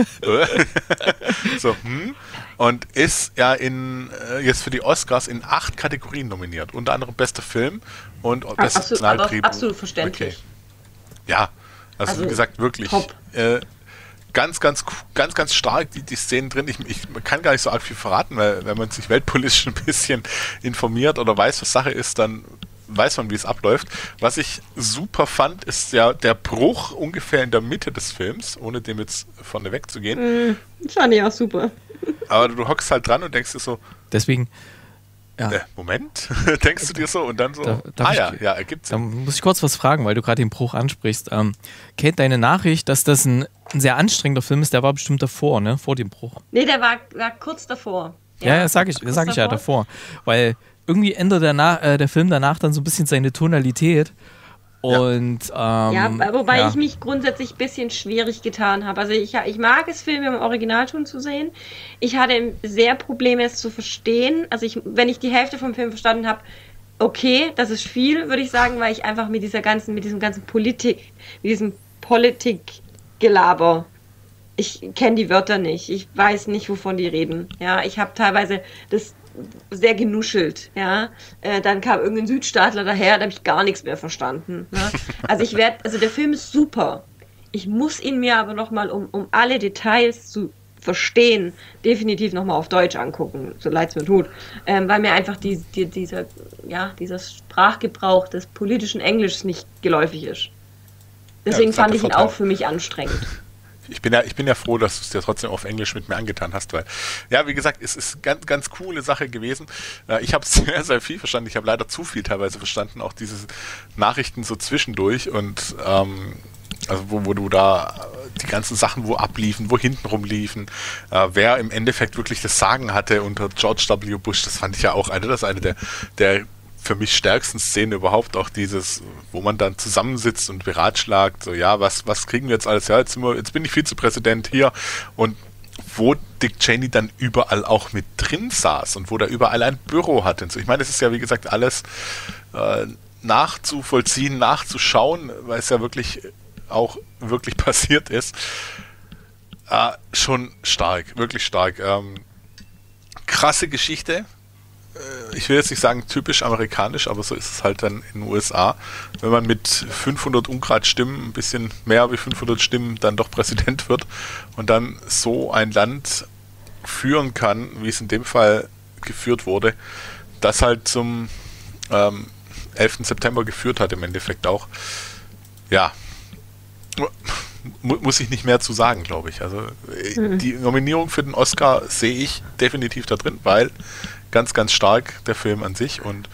so, und ist ja jetzt für die Oscars in 8 Kategorien nominiert, unter anderem bester Film und bestes Originaldrehbuch. Absolut verständlich. Okay. Ja, also wie gesagt, wirklich ganz stark die Szenen drin. Ich kann gar nicht so arg viel verraten, weil wenn man sich weltpolitisch ein bisschen informiert oder weiß, was Sache ist, dann weiß man, wie es abläuft. Was ich super fand, ist ja der Bruch ungefähr in der Mitte des Films, ohne dem jetzt vorne wegzugehen. Das fand ich auch super. Aber du hockst halt dran und denkst dir so, deswegen, Moment, denkst du dir so und dann so, ergibt Sinn. Da muss ich kurz was fragen, weil du gerade den Bruch ansprichst. Kate, deine Nachricht, dass das ein sehr anstrengender Film ist, der war bestimmt davor, ne? Vor dem Bruch. Nee, der war kurz davor. Ja, sag ich ja davor. Weil irgendwie ändert der Film danach dann so ein bisschen seine Tonalität. Und, wobei ich mich grundsätzlich ein bisschen schwierig getan habe. Also ich mag es, Filme im Originalton zu sehen. Ich hatte sehr Probleme, es zu verstehen. Also wenn ich die Hälfte vom Film verstanden habe, okay, das ist viel, würde ich sagen, weil ich einfach mit diesem ganzen Politikgelaber, ich kenne die Wörter nicht. Ich weiß nicht, wovon die reden. Ja, ich habe teilweise das sehr genuschelt, ja. Dann kam irgendein Südstaatler daher, da habe ich gar nichts mehr verstanden. Ne? Also der Film ist super. Ich muss ihn mir aber nochmal, um alle Details zu verstehen, definitiv nochmal auf Deutsch angucken, so leid es mir tut. Weil mir einfach dieser Sprachgebrauch des politischen Englischs nicht geläufig ist. Deswegen fand ich ihn auch für mich anstrengend. Ich bin ja froh, dass du es dir trotzdem auf Englisch mit mir angetan hast, weil, ja, wie gesagt, es ist ganz, ganz coole Sache gewesen. Ich habe sehr, sehr viel verstanden. Ich habe leider zu viel teilweise verstanden, auch diese Nachrichten so zwischendurch und also wo du da die ganzen Sachen wo abliefen, wo hinten rumliefen, wer im Endeffekt wirklich das Sagen hatte unter George W. Bush, das fand ich ja auch eine der für mich stärksten Szenen überhaupt, auch dieses, wo man dann zusammensitzt und beratschlagt, so ja, was kriegen wir jetzt alles, ja, jetzt bin ich Vizepräsident hier und wo Dick Cheney dann überall auch mit drin saß und wo der überall ein Büro hatte. Und so. Ich meine, das ist ja wie gesagt alles nachzuvollziehen, nachzuschauen, weil es ja wirklich passiert ist. Schon stark, wirklich stark. Krasse Geschichte. Ich will jetzt nicht sagen typisch amerikanisch, aber so ist es halt dann in den USA. Wenn man mit 500 Ungrad Stimmen, ein bisschen mehr wie 500 Stimmen, dann doch Präsident wird und dann so ein Land führen kann, wie es in dem Fall geführt wurde, das halt zum 11. September geführt hat im Endeffekt auch. Ja, muss ich nicht mehr zu sagen, glaube ich. Also die Nominierung für den Oscar sehe ich definitiv da drin, weil ganz, ganz stark der Film an sich und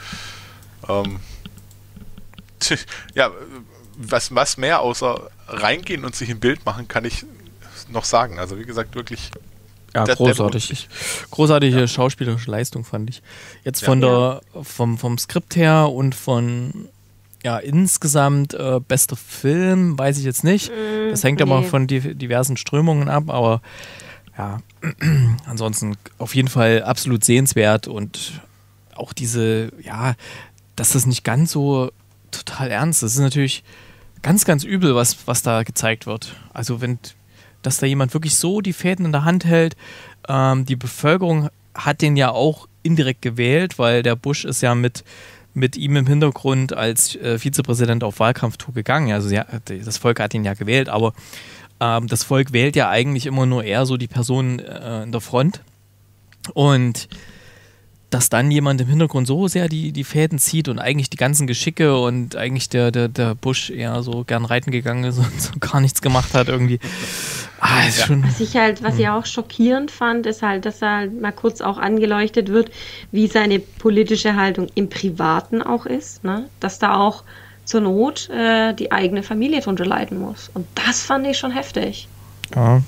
ja, was mehr außer reingehen und sich ein Bild machen, kann ich noch sagen. Also wie gesagt, wirklich großartig. Großartige schauspielerische Leistung, fand ich. Jetzt vom Skript her und von insgesamt bester Film, weiß ich jetzt nicht. Das hängt ja mal von diversen Strömungen ab, aber ja, ansonsten auf jeden Fall absolut sehenswert und auch diese, dass das nicht ganz so total ernst. Das ist natürlich ganz, ganz übel, was da gezeigt wird. Also dass da jemand wirklich so die Fäden in der Hand hält. Die Bevölkerung hat den ja auch indirekt gewählt, weil der Bush ist ja mit ihm im Hintergrund als Vizepräsident auf Wahlkampftour gegangen. Also das Volk hat ihn ja gewählt, aber das Volk wählt ja eigentlich immer nur eher so die Person in der Front. Und dass dann jemand im Hintergrund so sehr die Fäden zieht und eigentlich die ganzen Geschicke und eigentlich der Bush eher so gern reiten gegangen ist und so gar nichts gemacht hat irgendwie. Ist schon Was ich auch schockierend fand, ist halt, dass da halt mal kurz auch angeleuchtet wird, wie seine politische Haltung im Privaten auch ist, ne? Dass da auch zur Not die eigene Familie drunter leiden muss. Und das fand ich schon heftig. Ja.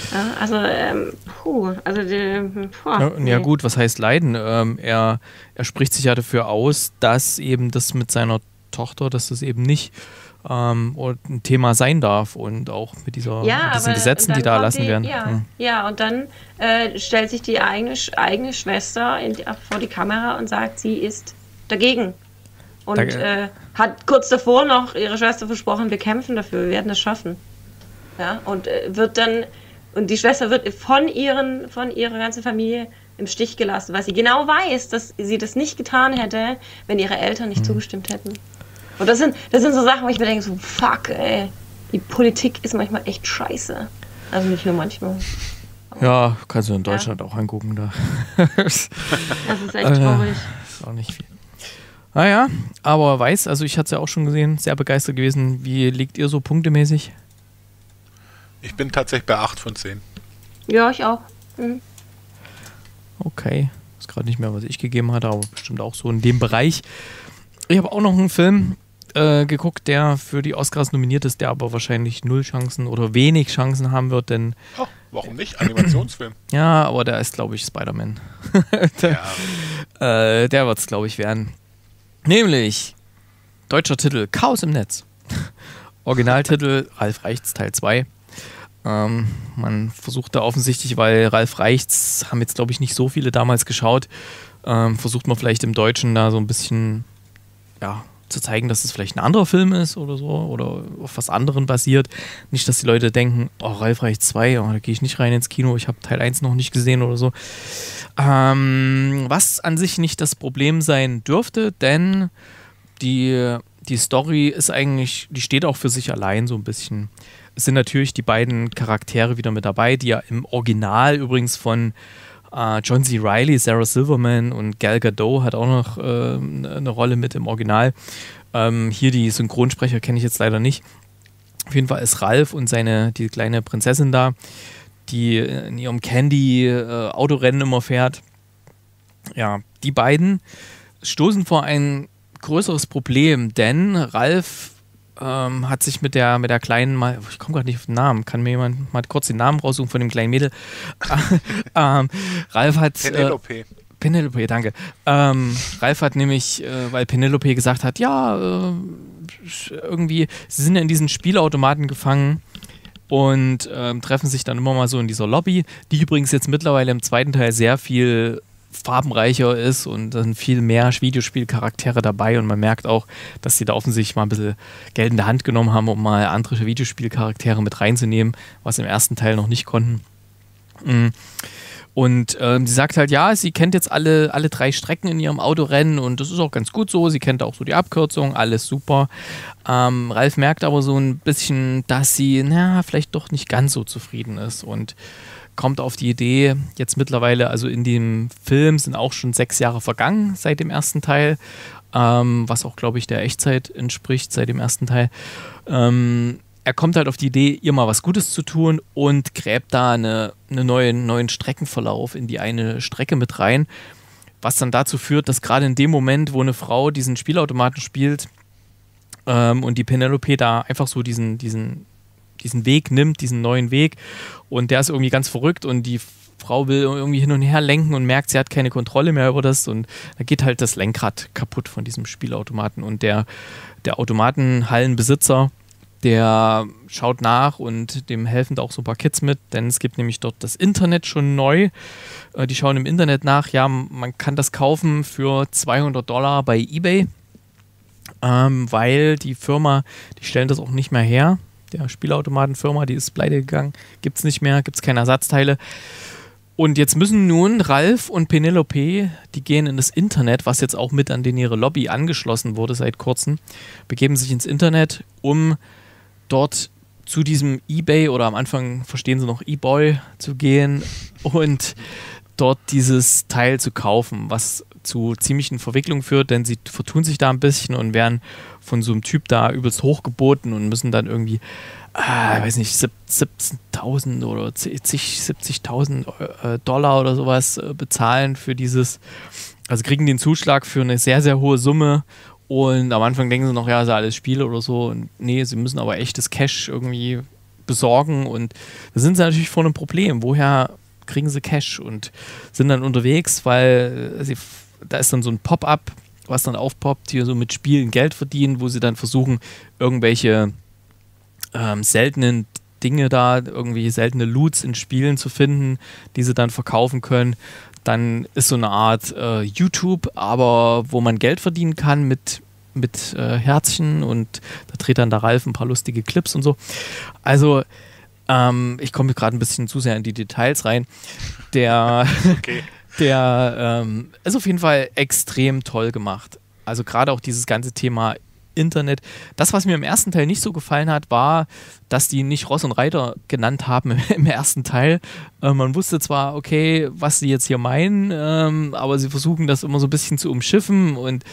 Ja, gut, was heißt leiden? Er spricht sich ja dafür aus, dass eben das mit seiner Tochter, dass das eben nicht ein Thema sein darf und auch mit diesen Gesetzen, die da erlassen werden. Ja, und dann stellt sich die eigene Schwester vor die Kamera und sagt, sie ist dagegen. Und hat kurz davor noch ihre Schwester versprochen, wir kämpfen dafür, wir werden das schaffen. Ja, und die Schwester wird von ihrer ganzen Familie im Stich gelassen, weil sie genau weiß, dass sie das nicht getan hätte, wenn ihre Eltern nicht zugestimmt hätten. Und das sind so Sachen, wo ich mir denke, so fuck, ey, die Politik ist manchmal echt scheiße. Also nicht nur manchmal. Ja, kannst du in Deutschland auch angucken da. Das ist echt traurig. Ist auch nicht viel. Naja, aber Weiß, also ich hatte es ja auch schon gesehen, sehr begeistert gewesen. Wie liegt ihr so punktemäßig? Ich bin tatsächlich bei 8 von 10. Ja, ich auch. Mhm. Okay. Ist gerade nicht mehr, was ich gegeben hatte, aber bestimmt auch so in dem Bereich. Ich habe auch noch einen Film geguckt, der für die Oscars nominiert ist, der aber wahrscheinlich 0 Chancen oder wenig Chancen haben wird, denn... Oh, warum nicht? Animationsfilm. Ja, aber der ist, glaube ich, Spider-Man. Der wird es, glaube ich, werden. Nämlich deutscher Titel Chaos im Netz. Originaltitel Ralf Reichts Teil 2. Man versucht da offensichtlich, weil Ralf Reichts haben jetzt, glaube ich, nicht so viele damals geschaut, versucht man vielleicht im Deutschen da so ein bisschen zu zeigen, dass es vielleicht ein anderer Film ist oder so oder auf was anderem basiert. Nicht, dass die Leute denken, Ralf Reichts 2, da gehe ich nicht rein ins Kino, ich habe Teil 1 noch nicht gesehen oder so. Was an sich nicht das Problem sein dürfte, denn die Story ist eigentlich, die steht auch für sich allein so ein bisschen. Es sind natürlich die beiden Charaktere wieder mit dabei, die ja im Original übrigens von John C. Reilly, Sarah Silverman und Gal Gadot hat auch noch eine Rolle mit im Original. Hier die Synchronsprecher kenne ich jetzt leider nicht. Auf jeden Fall ist Ralf und die kleine Prinzessin da, die in ihrem Candy Autorennen immer fährt. Ja, die beiden stoßen vor ein größeres Problem, denn Ralf hat sich mit der kleinen, ich komme gerade nicht auf den Namen, kann mir jemand mal kurz den Namen raussuchen von dem kleinen Mädel? Ralf hat... Penelope, danke. Ralf hat nämlich, weil Penelope gesagt hat, irgendwie, sie sind in diesen Spielautomaten gefangen und treffen sich dann immer mal so in dieser Lobby, die übrigens jetzt mittlerweile im zweiten Teil sehr viel farbenreicher ist und dann viel mehr Videospielcharaktere dabei und man merkt auch, dass sie da offensichtlich mal ein bisschen Geld in der Hand genommen haben, um mal andere Videospielcharaktere mit reinzunehmen, was im ersten Teil noch nicht konnten. Und sie sagt halt, sie kennt jetzt alle 3 Strecken in ihrem Autorennen und das ist auch ganz gut so, sie kennt auch so die Abkürzung, alles super. Ralf merkt aber so ein bisschen, dass sie vielleicht doch nicht ganz so zufrieden ist und kommt auf die Idee, jetzt mittlerweile, also in dem Film sind auch schon 6 Jahre vergangen seit dem ersten Teil, was auch, glaube ich, der Echtzeit entspricht seit dem ersten Teil. Er kommt halt auf die Idee, ihr mal was Gutes zu tun und gräbt da einen neuen Streckenverlauf in die eine Strecke mit rein, was dann dazu führt, dass gerade in dem Moment, wo eine Frau diesen Spielautomaten spielt und die Penelope da einfach so diesen Weg nimmt, diesen neuen Weg und der ist irgendwie ganz verrückt und die Frau will irgendwie hin und her lenken und merkt, sie hat keine Kontrolle mehr über das und da geht halt das Lenkrad kaputt von diesem Spielautomaten und der Automatenhallenbesitzer, der schaut nach und dem helfen auch so ein paar Kids mit, denn es gibt nämlich dort das Internet schon neu. Die schauen im Internet nach, man kann das kaufen für $200 bei eBay. weil die Firma, die stellen das auch nicht mehr her. Der Spielautomatenfirma, die ist pleite gegangen, gibt es nicht mehr, gibt es keine Ersatzteile. Und jetzt müssen nun Ralph und Penelope, die gehen in das Internet, was jetzt auch mit an den ihre Lobby angeschlossen wurde seit kurzem, begeben sich ins Internet, um dort zu diesem eBay oder am Anfang verstehen sie noch eBoy zu gehen und dort dieses Teil zu kaufen, was zu ziemlichen Verwicklungen führt, denn sie vertun sich da ein bisschen und werden von so einem Typ da übelst hochgeboten und müssen dann irgendwie, weiß nicht, 17.000 oder 70.000 Dollar oder sowas bezahlen für dieses, also kriegen den Zuschlag für eine sehr, sehr hohe Summe und am Anfang denken sie noch, ja, ist ja alles Spiele oder so und nee, sie müssen aber echtes Cash irgendwie besorgen und da sind sie natürlich vor einem Problem, woher kriegen sie Cash und sind dann unterwegs, weil da ist dann so ein Pop-up, was dann aufpoppt, hier so mit Spielen Geld verdienen, wo sie dann versuchen, irgendwelche seltenen Dinge da, irgendwie seltene Loots in Spielen zu finden, die sie dann verkaufen können. Dann ist so eine Art YouTube, aber wo man Geld verdienen kann mit Herzchen und da dreht dann der Ralph ein paar lustige Clips und so. Also ich komme gerade ein bisschen zu sehr in die Details rein. Der ist auf jeden Fall extrem toll gemacht. Also gerade auch dieses ganze Thema Internet. Das, was mir im ersten Teil nicht so gefallen hat, war, dass die nicht Ross und Reiter genannt haben im ersten Teil. Man wusste zwar, okay, was sie jetzt hier meinen, aber sie versuchen das immer so ein bisschen zu umschiffen und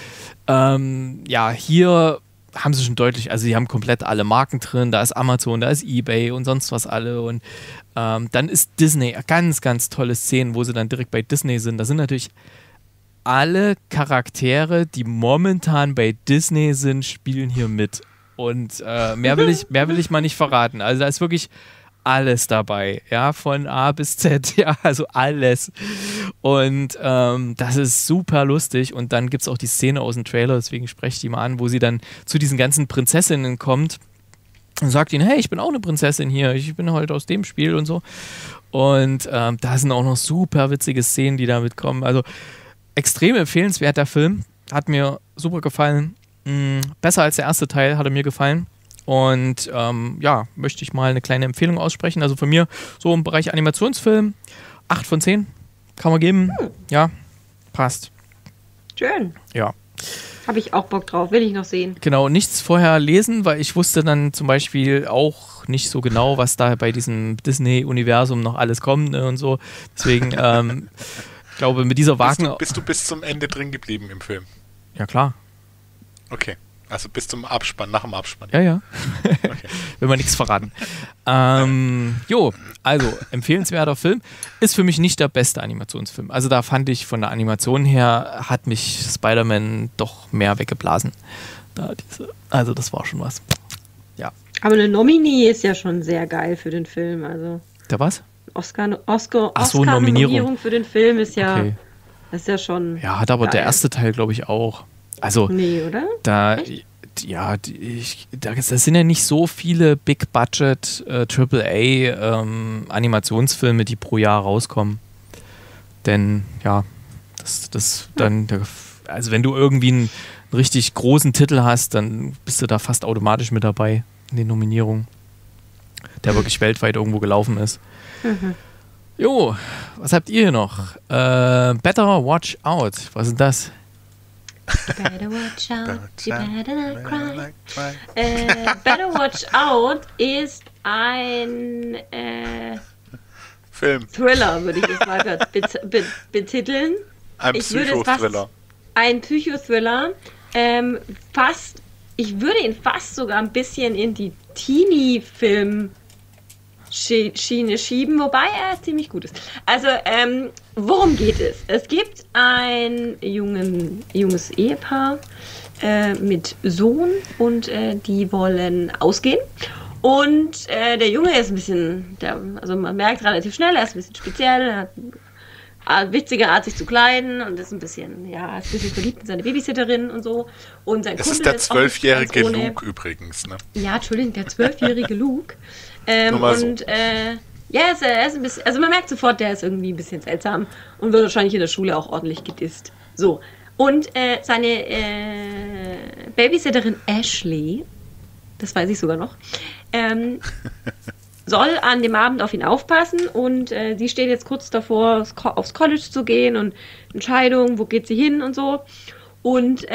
hier haben sie schon deutlich, also sie haben komplett alle Marken drin, da ist Amazon, da ist eBay und sonst was alle und dann ist Disney, ganz, ganz tolle Szenen, wo sie dann direkt bei Disney sind. Da sind natürlich alle Charaktere, die momentan bei Disney sind, spielen hier mit und mehr will ich mal nicht verraten. Also da ist wirklich alles dabei, ja, von A bis Z, ja, also alles. Und das ist super lustig. Und dann gibt es auch die Szene aus dem Trailer, deswegen spreche ich die mal an, wo sie dann zu diesen ganzen Prinzessinnen kommt und sagt ihnen, hey, ich bin auch eine Prinzessin hier, ich bin heute aus dem Spiel und so. Und da sind auch noch super witzige Szenen, die damit kommen. Also extrem empfehlenswert, der Film. Hat mir super gefallen. Besser als der erste Teil, hat er mir gefallen. Und möchte ich mal eine kleine Empfehlung aussprechen. Also von mir so im Bereich Animationsfilm 8 von 10 kann man geben. Ja, passt. Schön. Ja. Habe ich auch Bock drauf, will ich noch sehen. Genau, nichts vorher lesen, weil ich wusste dann zum Beispiel auch nicht so genau, was da bei diesem Disney-Universum noch alles kommt, ne, und so. Deswegen, ich glaube, mit dieser Wagen... Bist du bis zum Ende drin geblieben im Film? Ja, klar. Okay. Also bis zum Abspann, nach dem Abspann. Ja. Okay. Will man nichts verraten. Also empfehlenswerter Film. Ist für mich nicht der beste Animationsfilm. Also da fand ich von der Animation her, hat mich Spider-Man doch mehr weggeblasen. Also das war schon was. Ja. Aber eine Nominee ist ja schon sehr geil für den Film. Also der was? Oscar-Nominierung für den Film ist ja, okay. Das ist ja schon. Ja, hat aber geil. Der erste Teil, glaube ich, auch. Also, nee, oder? Das sind ja nicht so viele Big-Budget AAA-Animationsfilme, die pro Jahr rauskommen. Denn, ja, also wenn du irgendwie einen richtig großen Titel hast, dann bist du da fast automatisch mit dabei in den Nominierungen, der wirklich weltweit irgendwo gelaufen ist. Jo, was habt ihr hier noch? Better Watch Out, was ist das? Better watch out, you better not cry. Better Watch Out ist ein Film. Thriller, würde ich es mal betiteln. Ein Psychothriller. Ein Psychothriller. Ich würde ihn fast sogar ein bisschen in die Teenie-Film Schiene schieben, wobei er ziemlich gut ist. Also, worum geht es? Es gibt ein junges Ehepaar mit Sohn und die wollen ausgehen. Und der Junge ist ein bisschen, also man merkt relativ schnell, er ist ein bisschen speziell, er hat eine witzige Art, sich zu kleiden und ist ein bisschen verliebt in seine Babysitterin und so. Und sein Es Kumpel ist der 12-jährige Luke übrigens, ne? Ja, Entschuldigung, der 12-jährige Luke. Er ist ein bisschen, also man merkt sofort, der ist irgendwie ein bisschen seltsam und wird wahrscheinlich in der Schule auch ordentlich gedisst. So, Und seine Babysitterin Ashley, das weiß ich sogar noch, soll an dem Abend auf ihn aufpassen und sie steht jetzt kurz davor, aufs College zu gehen und Entscheidung, wo geht sie hin und so. Und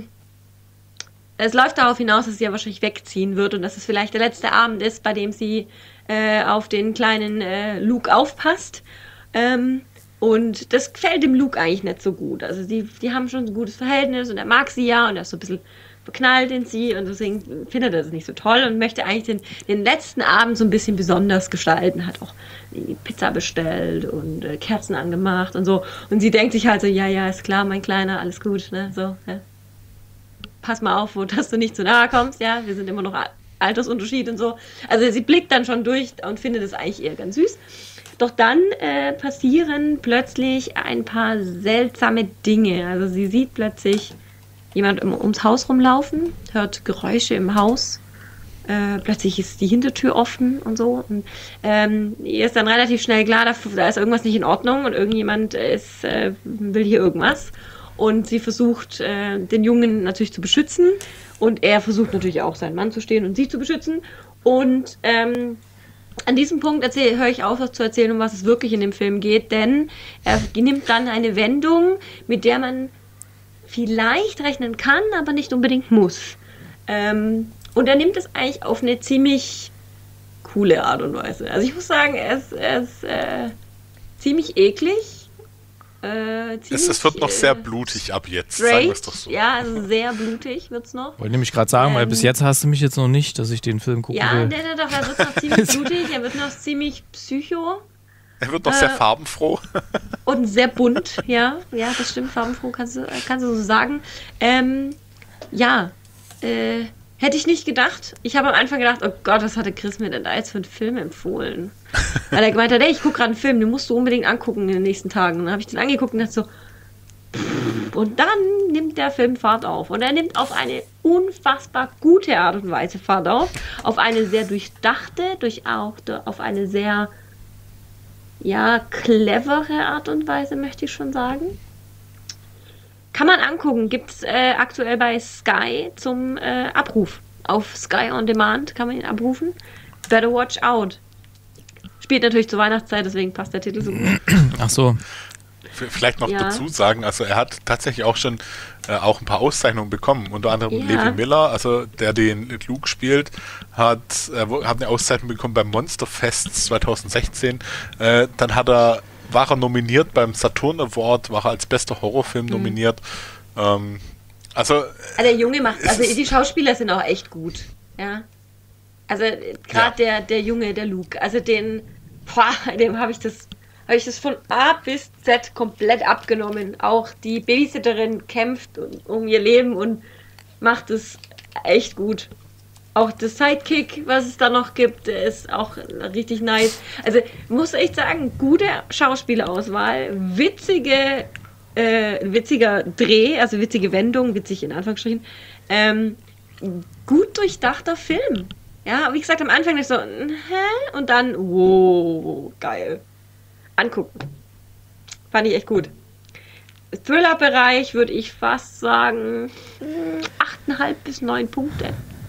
es läuft darauf hinaus, dass sie ja wahrscheinlich wegziehen wird und dass es vielleicht der letzte Abend ist, bei dem sie auf den kleinen Luke aufpasst. Und das gefällt dem Luke eigentlich nicht so gut. Also die haben schon ein gutes Verhältnis und er mag sie ja und er ist so ein bisschen verknallt in sie und deswegen findet er das nicht so toll und möchte eigentlich den letzten Abend so ein bisschen besonders gestalten. Hat auch Pizza bestellt und Kerzen angemacht und so. Und sie denkt sich halt so, ja, ist klar, mein Kleiner, alles gut, ne? So, ja. Pass mal auf, dass du nicht zu nahe kommst, ja, wir sind immer noch Altersunterschied und so. Also sie blickt dann schon durch und findet es eigentlich eher ganz süß. Doch dann passieren plötzlich ein paar seltsame Dinge. Also sie sieht plötzlich jemand ums Haus rumlaufen, hört Geräusche im Haus. Plötzlich ist die Hintertür offen und so. Und ihr ist dann relativ schnell klar, da ist irgendwas nicht in Ordnung und irgendjemand will hier irgendwas. Und sie versucht, den Jungen natürlich zu beschützen. Und er versucht natürlich auch, seinen Mann zu stehen und sie zu beschützen. Und an diesem Punkt höre ich auf zu erzählen, um was es wirklich in dem Film geht. Denn er nimmt dann eine Wendung, mit der man vielleicht rechnen kann, aber nicht unbedingt muss. Und er nimmt es eigentlich auf eine ziemlich coole Art und Weise. Also ich muss sagen, er ist ziemlich eklig. Es wird noch sehr blutig ab jetzt, sagen wir es doch so. Ja, also sehr blutig wird es noch. Wollte nämlich gerade sagen, weil bis jetzt hast du mich jetzt noch nicht, dass ich den Film gucken will. Ja, doch, er wird noch ziemlich blutig, er wird noch ziemlich psycho. Er wird noch sehr farbenfroh. Und sehr bunt, ja, das stimmt, farbenfroh kannst du so sagen. Hätte ich nicht gedacht. Ich habe am Anfang gedacht, oh Gott, was hatte Chris mir denn da jetzt für einen Film empfohlen? Weil er gemeint hat, hey, ich gucke gerade einen Film, den musst du unbedingt angucken in den nächsten Tagen. Und dann habe ich den angeguckt und dachte so, und dann nimmt der Film Fahrt auf. Und er nimmt auf eine unfassbar gute Art und Weise Fahrt auf eine sehr durchdachte, auf eine sehr clevere Art und Weise, möchte ich schon sagen. Kann man angucken, gibt es aktuell bei Sky zum Abruf. Auf Sky On Demand kann man ihn abrufen. Better Watch Out. Spielt natürlich zur Weihnachtszeit, deswegen passt der Titel so gut. Ach so. Vielleicht noch dazu sagen, also er hat tatsächlich auch schon auch ein paar Auszeichnungen bekommen. Unter anderem Levi Miller, also der den Luke spielt, hat eine Auszeichnung bekommen beim Monsterfest 2016. Dann war er nominiert beim Saturn Award, war er als bester Horrorfilm nominiert. Also der Junge die Schauspieler sind auch echt gut. Ja. Also gerade der Junge, der Luke, also dem habe ich das von A bis Z komplett abgenommen. Auch die Babysitterin kämpft um ihr Leben und macht es echt gut. Auch das Sidekick, was es da noch gibt, ist auch richtig nice. Also muss echt sagen, gute Schauspielauswahl, witziger Dreh, also witzige Wendung, witzig in Anführungsstrichen, gut durchdachter Film. Ja, wie gesagt, am Anfang ist so, hä? Und dann, wow, geil. Angucken. Fand ich echt gut. Thriller-Bereich würde ich fast sagen 8,5 bis 9 Punkte.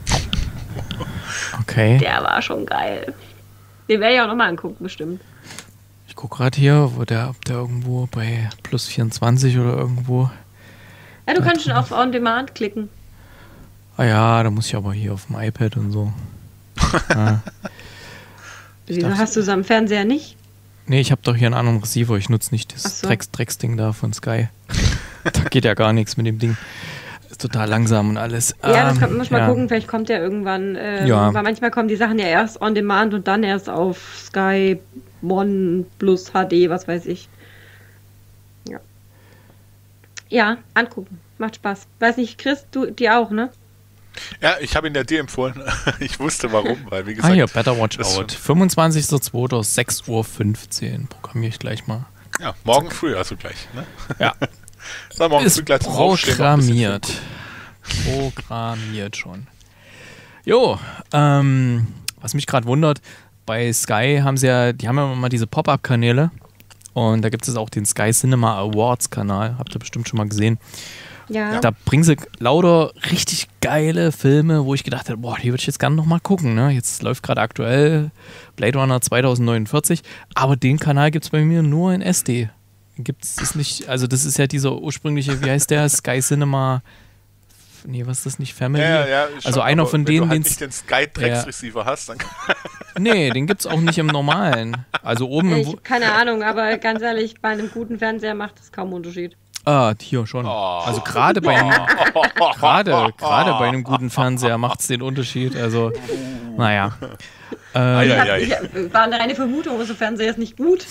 Okay. Der war schon geil. Den werde ich auch nochmal angucken, bestimmt. Ich gucke gerade hier, ob der irgendwo bei plus 24 oder irgendwo. Ja, du kannst schon auf On Demand klicken. Ah ja, da muss ich aber hier auf dem iPad und so. Ja. Wieso hast du es am Fernseher nicht? Nee, ich habe doch hier einen anderen Receiver. Ich nutze nicht das Drecksding da von Sky. Da geht ja gar nichts mit dem Ding. Ist total langsam und alles. Ja, das muss man mal gucken. Vielleicht kommt ja irgendwann. Weil manchmal kommen die Sachen ja erst on demand und dann erst auf Sky One plus HD, was weiß ich. Ja. Ja, angucken. Macht Spaß. Weiß nicht, Chris, du dir auch, ne? Ja, ich habe ihn ja dir empfohlen. Ich wusste warum, weil wie gesagt... ja, Better Watch Out. 25.02. 6:15 Uhr. Programmiere ich gleich mal. Ja, morgen früh, also gleich. Ne? Ja. Dann morgen ist früh gleich zum programmiert. Programmiert schon. Jo, was mich gerade wundert, bei Sky haben sie die haben ja immer diese Pop-Up-Kanäle Und da gibt es auch den Sky Cinema Awards Kanal, habt ihr bestimmt schon mal gesehen. Ja. Da bringen sie lauter richtig geile Filme, wo ich gedacht habe, boah, die würde ich jetzt gerne nochmal gucken. Ne? Jetzt läuft gerade aktuell Blade Runner 2049, aber den Kanal gibt es bei mir nur in SD. Gibt es nicht, also das ist ja dieser ursprüngliche, wie heißt der, Sky Cinema, nee, was ist das nicht, Family? Ja, also einer von denen, wenn du halt nicht den Sky-Drex-Receiver hast, dann nee, den gibt es auch nicht im normalen. Also oben Ich habe keine Ahnung, aber ganz ehrlich, bei einem guten Fernseher macht das kaum Unterschied. Hier schon. Also gerade bei einem guten Fernseher macht es den Unterschied. Also, naja. War eine reine Vermutung, unser Fernseher ist nicht gut.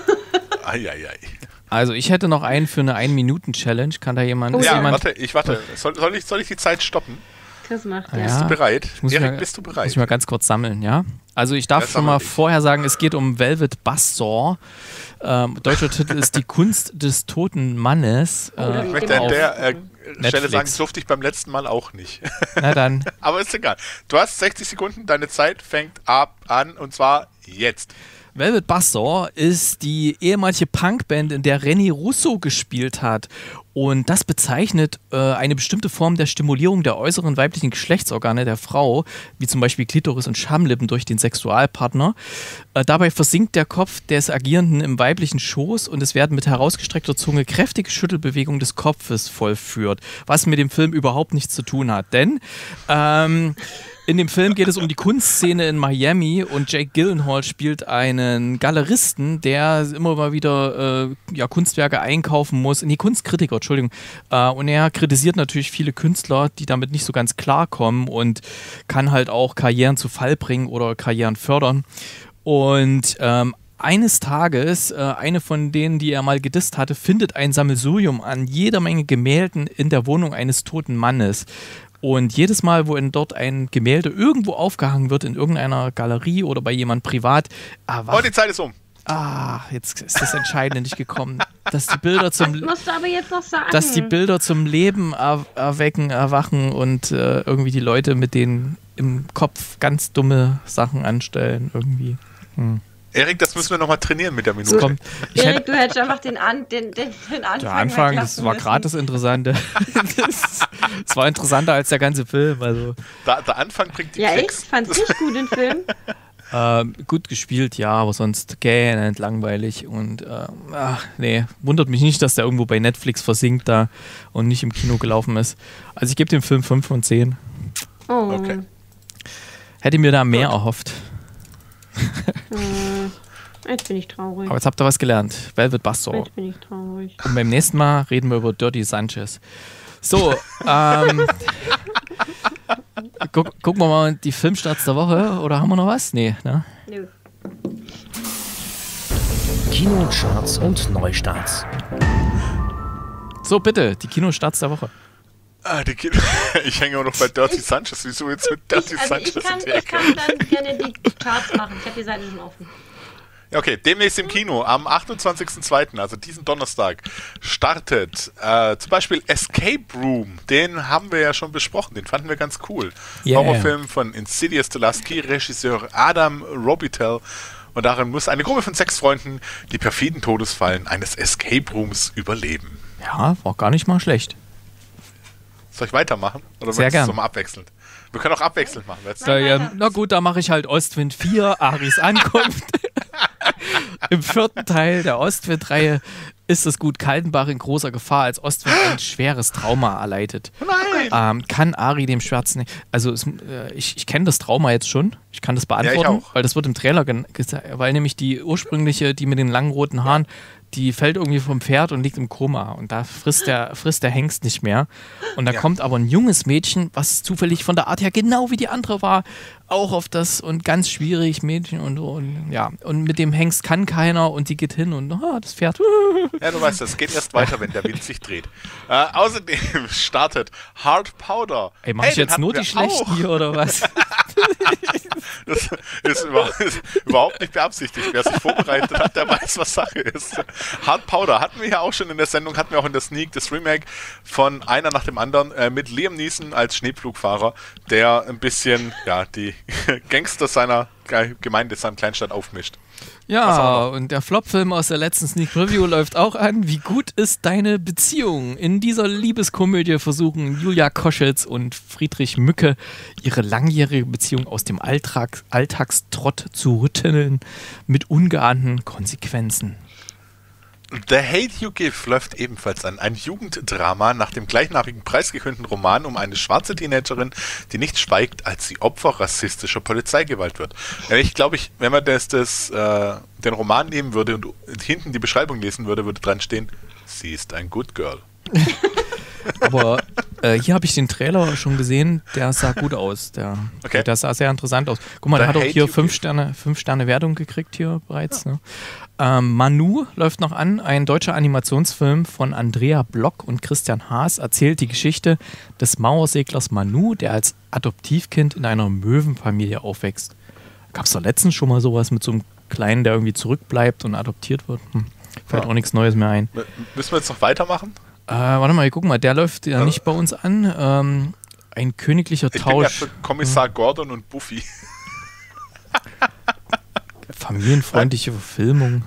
Also ich hätte noch einen für eine 1-Minuten-Challenge. Kann da jemand... warte. Soll ich die Zeit stoppen? Chris macht, Bist du bereit? Erik, bist du bereit? Muss ich mal ganz kurz sammeln, ja? Also ich darf schon mal vorher sagen, es geht um Velvet Buzzsaw. Deutscher Titel ist Die Kunst des toten Mannes. Ich möchte an der Stelle sagen, das durfte ich beim letzten Mal auch nicht. Na dann. Aber ist egal. Du hast 60 Sekunden, deine Zeit fängt an und zwar jetzt. Velvet Buzzsaw ist die ehemalige Punkband, in der René Russo gespielt hat. Und das bezeichnet eine bestimmte Form der Stimulierung der äußeren weiblichen Geschlechtsorgane der Frau, wie zum Beispiel Klitoris und Schamlippen durch den Sexualpartner. Dabei versinkt der Kopf des Agierenden im weiblichen Schoß und es werden mit herausgestreckter Zunge kräftige Schüttelbewegungen des Kopfes vollführt, was mit dem Film überhaupt nichts zu tun hat. Denn in dem Film geht es um die Kunstszene in Miami und Jake Gyllenhaal spielt einen Galeristen, der immer mal wieder Kunstwerke einkaufen muss. Nee, Kunstkritiker, Entschuldigung. Und er kritisiert natürlich viele Künstler, die damit nicht so ganz klarkommen und kann halt auch Karrieren zu Fall bringen oder Karrieren fördern. Und eines Tages, eine von denen, die er mal gedisst hatte, findet ein Sammelsurium an jeder Menge Gemälden in der Wohnung eines toten Mannes. Und jedes Mal, wo dort ein Gemälde irgendwo aufgehangen wird, in irgendeiner Galerie oder bei jemand privat, die Zeit ist um. Jetzt ist das Entscheidende nicht gekommen. Dass die Bilder zum, das musst du aber jetzt noch sagen. Dass die Bilder zum Leben erwachen und irgendwie die Leute mit denen im Kopf ganz dumme Sachen anstellen irgendwie. Erik, das müssen wir nochmal trainieren mit der Minute. Erik, du hättest einfach den Anfang Der Anfang, das war gerade das Interessante. Es war interessanter als der ganze Film. Also. Der Anfang bringt die Klicks. Ja, ich fand's nicht gut, den Film. Gut gespielt, ja, aber sonst gähnend langweilig. Und wundert mich nicht, dass der irgendwo bei Netflix versinkt da und nicht im Kino gelaufen ist. Also ich gebe dem Film 5 von 10. Oh. Okay. Hätte mir da mehr erhofft. Jetzt bin ich traurig. Aber jetzt habt ihr was gelernt. Velvet Buzzsaw. Jetzt bin ich traurig. Und beim nächsten Mal reden wir über Dirty Sanchez. So, gucken wir mal die Filmstarts der Woche. Oder haben wir noch was? Nee, ne? Nö. Kinocharts und Neustarts. So, bitte, die Kinostarts der Woche. Ich hänge auch noch bei Dirty Sanchez. Wieso jetzt mit Dirty Sanchez? Ich kann dann gerne die Charts machen. Ich habe die Seite schon offen. Ja, okay, demnächst im Kino am 28.02., also diesen Donnerstag, startet zum Beispiel Escape Room. Den haben wir ja schon besprochen, den fanden wir ganz cool. Yeah. Horrorfilm von Insidious Delaski, Regisseur Adam Robitel. Und darin muss eine Gruppe von 6 Freunden die perfiden Todesfallen eines Escape Rooms überleben. Ja, war gar nicht mal schlecht. Soll ich weitermachen? Oder sehr gerne. So mal abwechselnd? Wir können auch abwechselnd machen. Na gut, da mache ich halt Ostwind 4, Aris Ankunft. Im 4. Teil der Ostwind-Reihe ist das Gut Kaltenbach in großer Gefahr, als Ostwind ein schweres Trauma erleidet. Nein! Kann Ari dem Schwarzen... Also ich kenne das Trauma jetzt schon. Ich kann das beantworten, ja, ich auch. weil das wird im Trailer gesagt. Weil nämlich die ursprüngliche, die mit den langen roten Haaren, die fällt irgendwie vom Pferd und liegt im Koma. Und da frisst der Hengst nicht mehr. Und da kommt aber ein junges Mädchen, was zufällig von der Art her genau wie die andere war, auch auf das und ganz schwierig Mädchen und mit dem Hengst kann keiner und die geht hin und das Pferd. Ja, du weißt, das geht erst weiter, wenn der Wind sich dreht. Außerdem startet Hard Powder. Ey, mach ich jetzt nur die Schlechten hier oder was? Das ist überhaupt nicht beabsichtigt. Wer sich vorbereitet hat, der weiß, was Sache ist. Hard Powder hatten wir ja auch schon in der Sendung, hatten wir auch in der Sneak, das Remake von einer nach dem anderen mit Liam Neeson als Schneepflugfahrer, der ein bisschen die Gangster seiner Gemeinde, seiner Kleinstadt aufmischt. Ja, und der Flop-Film aus der letzten Sneak Review läuft auch an. Wie gut ist deine Beziehung? In dieser Liebeskomödie versuchen Julia Koschitz und Friedrich Mücke ihre langjährige Beziehung aus dem Alltagstrott zu rütteln mit ungeahnten Konsequenzen. The Hate You Give läuft ebenfalls an. Ein Jugenddrama nach dem gleichnamigen preisgekrönten Roman um eine schwarze Teenagerin, die nicht schweigt, als sie Opfer rassistischer Polizeigewalt wird. Ich glaube, wenn man den Roman nehmen würde und hinten die Beschreibung lesen würde, würde dran stehen, sie ist ein Good Girl. Aber hier habe ich den Trailer schon gesehen, der sah gut aus. Der sah sehr interessant aus. Guck mal, der hat auch hier 5 Sterne Wertung gekriegt hier bereits. Ja. Ne? Manu läuft noch an. Ein deutscher Animationsfilm von Andrea Block und Christian Haas erzählt die Geschichte des Mauerseglers Manu, der als Adoptivkind in einer Möwenfamilie aufwächst. Gab es da letztens schon mal sowas mit so einem Kleinen, der irgendwie zurückbleibt und adoptiert wird? Fällt auch nichts Neues mehr ein. Müssen wir jetzt noch weitermachen? Warte mal, guck mal, der läuft ja nicht bei uns an. Ein königlicher Tausch. Ich bin ja für Kommissar Gordon und Buffy. Familienfreundliche Verfilmung.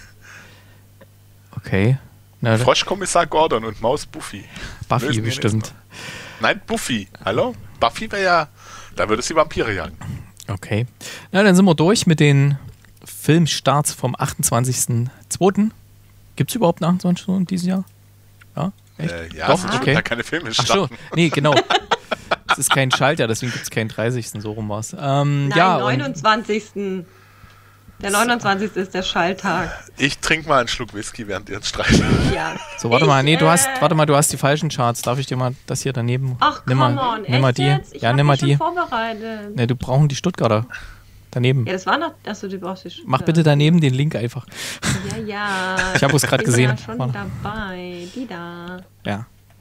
Okay. Froschkommissar Gordon und Maus Buffy. Buffy bestimmt. Nein, Buffy. Hallo? Buffy wäre ja... Da würde sie Vampire jagen. Okay. Na, dann sind wir durch mit den Filmstarts vom 28.02. Gibt es überhaupt einen 28. dieses Jahr? Ja? Echt? Ja, doch, okay. Da keine Filme starten. Ach so, nee, genau. Es ist kein Schaltjahr, deswegen gibt es keinen 30. So rum was. Nein, 29. Der 29. ist der Schalltag. Ich trinke mal einen Schluck Whisky, während ihr streitet. Ja. So, warte mal, du hast die falschen Charts. Darf ich dir mal das hier daneben? Ach, nimm mal die. Jetzt? Ich hab mich schon vorbereitet. Ne, du brauchen die Stuttgarter. Daneben. Ja, das war noch... Achso, du brauchst die Stuttgarter. Mach bitte daneben den Link einfach. Ja. Ich habe es gerade gesehen. Ich bin ja schon dabei. Die da. Ja.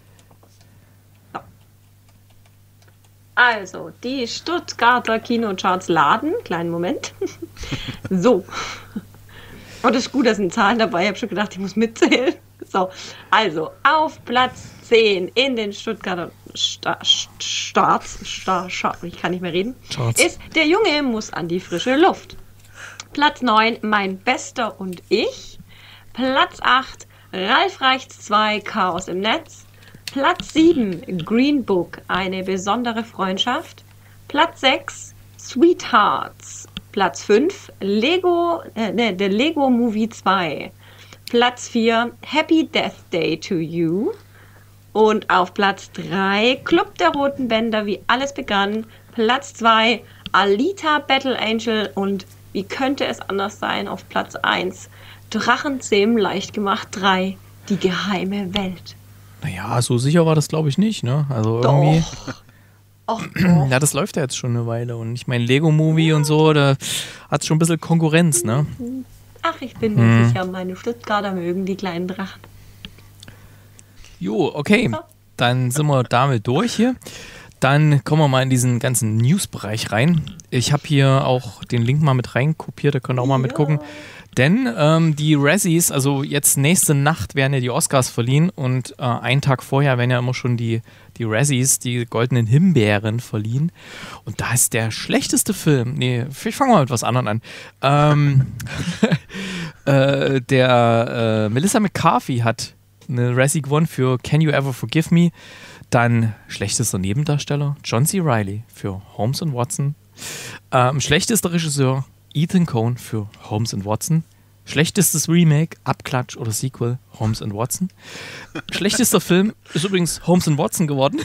Also, die Stuttgarter Kinocharts laden. Kleinen Moment. So. Und es ist gut, da sind Zahlen dabei. Ich habe schon gedacht, ich muss mitzählen. So, also, auf Platz 10 in den Stuttgarter Starts, ich kann nicht mehr reden, ist Der Junge muss an die frische Luft. Platz 9, Mein Bester und ich. Platz 8, Ralf Reichts 2, Chaos im Netz. Platz 7, Green Book, eine besondere Freundschaft. Platz 6, Sweethearts. Platz 5, der Lego Movie 2. Platz 4, Happy Death Day to You. Und auf Platz 3, Club der Roten Bänder, wie alles begann. Platz 2, Alita Battle Angel. Und wie könnte es anders sein, auf Platz 1, Drachenzähmen leicht gemacht 3, die geheime Welt. Naja, so sicher war das, glaube ich, nicht, ne? Also irgendwie. Doch. Ja, das läuft ja jetzt schon eine Weile. Und ich meine, Lego-Movie und so, da hat es schon ein bisschen Konkurrenz, ne? Ach, ich bin mir sicher, meine Stuttgarter mögen die kleinen Drachen. Jo, okay. Dann sind wir damit durch hier. Dann kommen wir mal in diesen ganzen News-Bereich rein. Ich habe hier auch den Link mal mit reinkopiert, da könnt ihr auch mal mitgucken. Denn die Razzies, also jetzt nächste Nacht werden ja die Oscars verliehen und einen Tag vorher werden ja immer schon die Razzies, die goldenen Himbeeren verliehen. Und da ist der schlechteste Film, ich fange mal mit was anderem an. Melissa McCarthy hat eine Razzie gewonnen für Can You Ever Forgive Me? Dann schlechtester Nebendarsteller John C. Reilly für Holmes & Watson. Schlechtester Regisseur Ethan Coen für Holmes & Watson. Schlechtestes Remake, Abklatsch oder Sequel Holmes & Watson. Schlechtester Film ist übrigens Holmes & Watson geworden.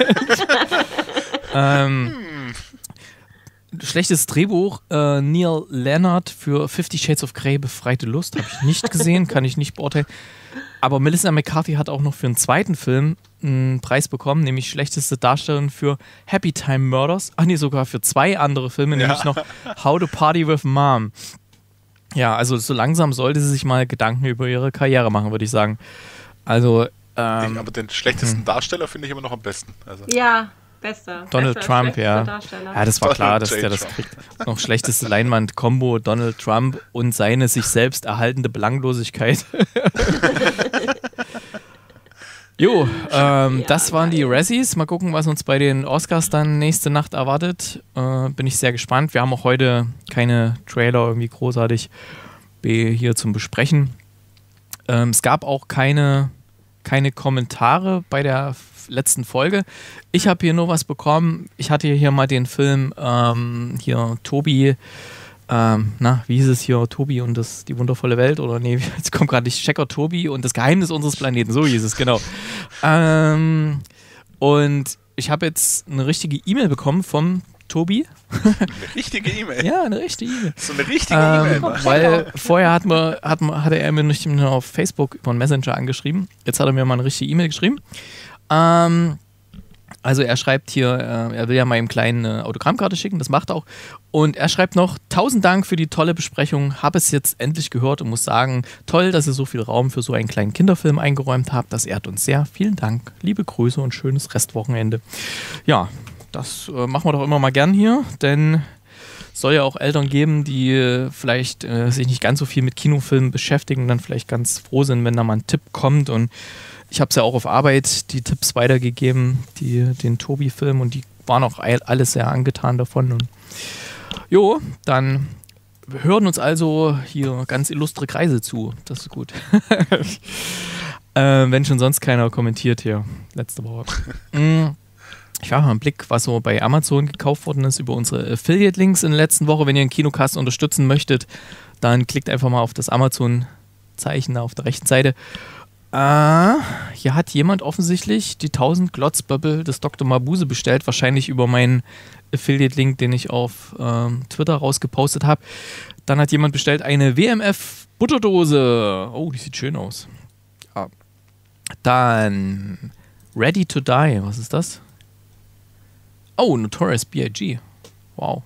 Schlechtes Drehbuch, Neil Leonard für 50 Shades of Grey, Befreite Lust, habe ich nicht gesehen, kann ich nicht beurteilen. Aber Melissa McCarthy hat auch noch für einen zweiten Film einen Preis bekommen, nämlich schlechteste Darstellerin für Happy Time Murders. Ach nee, sogar für 2 andere Filme, nämlich noch How to Party with Mom. Ja, also so langsam sollte sie sich mal Gedanken über ihre Karriere machen, würde ich sagen. Also, aber den schlechtesten Darsteller finde ich immer noch am besten. Also. Ja, Bester. Donald Bester, Trump, ja. Darsteller. Ja, das war klar, dass Donald der J. das Trump. kriegt. Noch schlechteste Leinwand-Kombo, Donald Trump und seine sich selbst erhaltende Belanglosigkeit. Jo, das waren die Razzies. Mal gucken, was uns bei den Oscars dann nächste Nacht erwartet. Bin ich sehr gespannt. Wir haben auch heute keine Trailer irgendwie großartig hier zum Besprechen. Es gab auch keine Kommentare bei der letzten Folge. Ich habe hier nur was bekommen. Ich hatte hier mal den Film hier Tobi, wie hieß es hier? Tobi und die wundervolle Welt, oder nee, jetzt kommt gerade nicht, Checker Tobi und das Geheimnis unseres Planeten, so hieß es, genau. Und ich habe jetzt eine richtige E-Mail bekommen vom Tobi. Eine richtige E-Mail? Ja, eine richtige E-Mail. So eine richtige E-Mail. Weil vorher hatte er mir nicht nur auf Facebook über einen Messenger angeschrieben, jetzt hat er mir mal eine richtige E-Mail geschrieben. Also er schreibt hier, er will ja mal ihm kleinen Autogrammkarte schicken, das macht er auch. Und er schreibt noch, 1000 Dank für die tolle Besprechung, habe es jetzt endlich gehört und muss sagen, toll, dass ihr so viel Raum für so einen kleinen Kinderfilm eingeräumt habt, das ehrt uns sehr. Vielen Dank, liebe Grüße und schönes Restwochenende. Ja, das machen wir doch immer mal gern hier, denn es soll ja auch Eltern geben, die vielleicht sich nicht ganz so viel mit Kinofilmen beschäftigen, dann vielleicht ganz froh sind, wenn da mal ein Tipp kommt. Und ich habe es ja auch auf Arbeit die Tipps weitergegeben, den Tobi-Film, und die waren auch alle sehr angetan davon. Und jo, dann hören uns also hier ganz illustre Kreise zu. Das ist gut. Wenn schon sonst keiner kommentiert hier letzte Woche. Ich habe mal einen Blick, was so bei Amazon gekauft worden ist über unsere Affiliate-Links in der letzten Woche. Wenn ihr den Kinocast unterstützen möchtet, dann klickt einfach mal auf das Amazon-Zeichen auf der rechten Seite. Hier hat jemand offensichtlich die 1000 Glotzbubble des Dr. Mabuse bestellt, wahrscheinlich über meinen Affiliate-Link, den ich auf Twitter rausgepostet habe. Dann hat jemand bestellt eine WMF-Butterdose. Oh, die sieht schön aus. Ja. Dann Ready to Die, was ist das? Oh, Notorious B.I.G. Wow.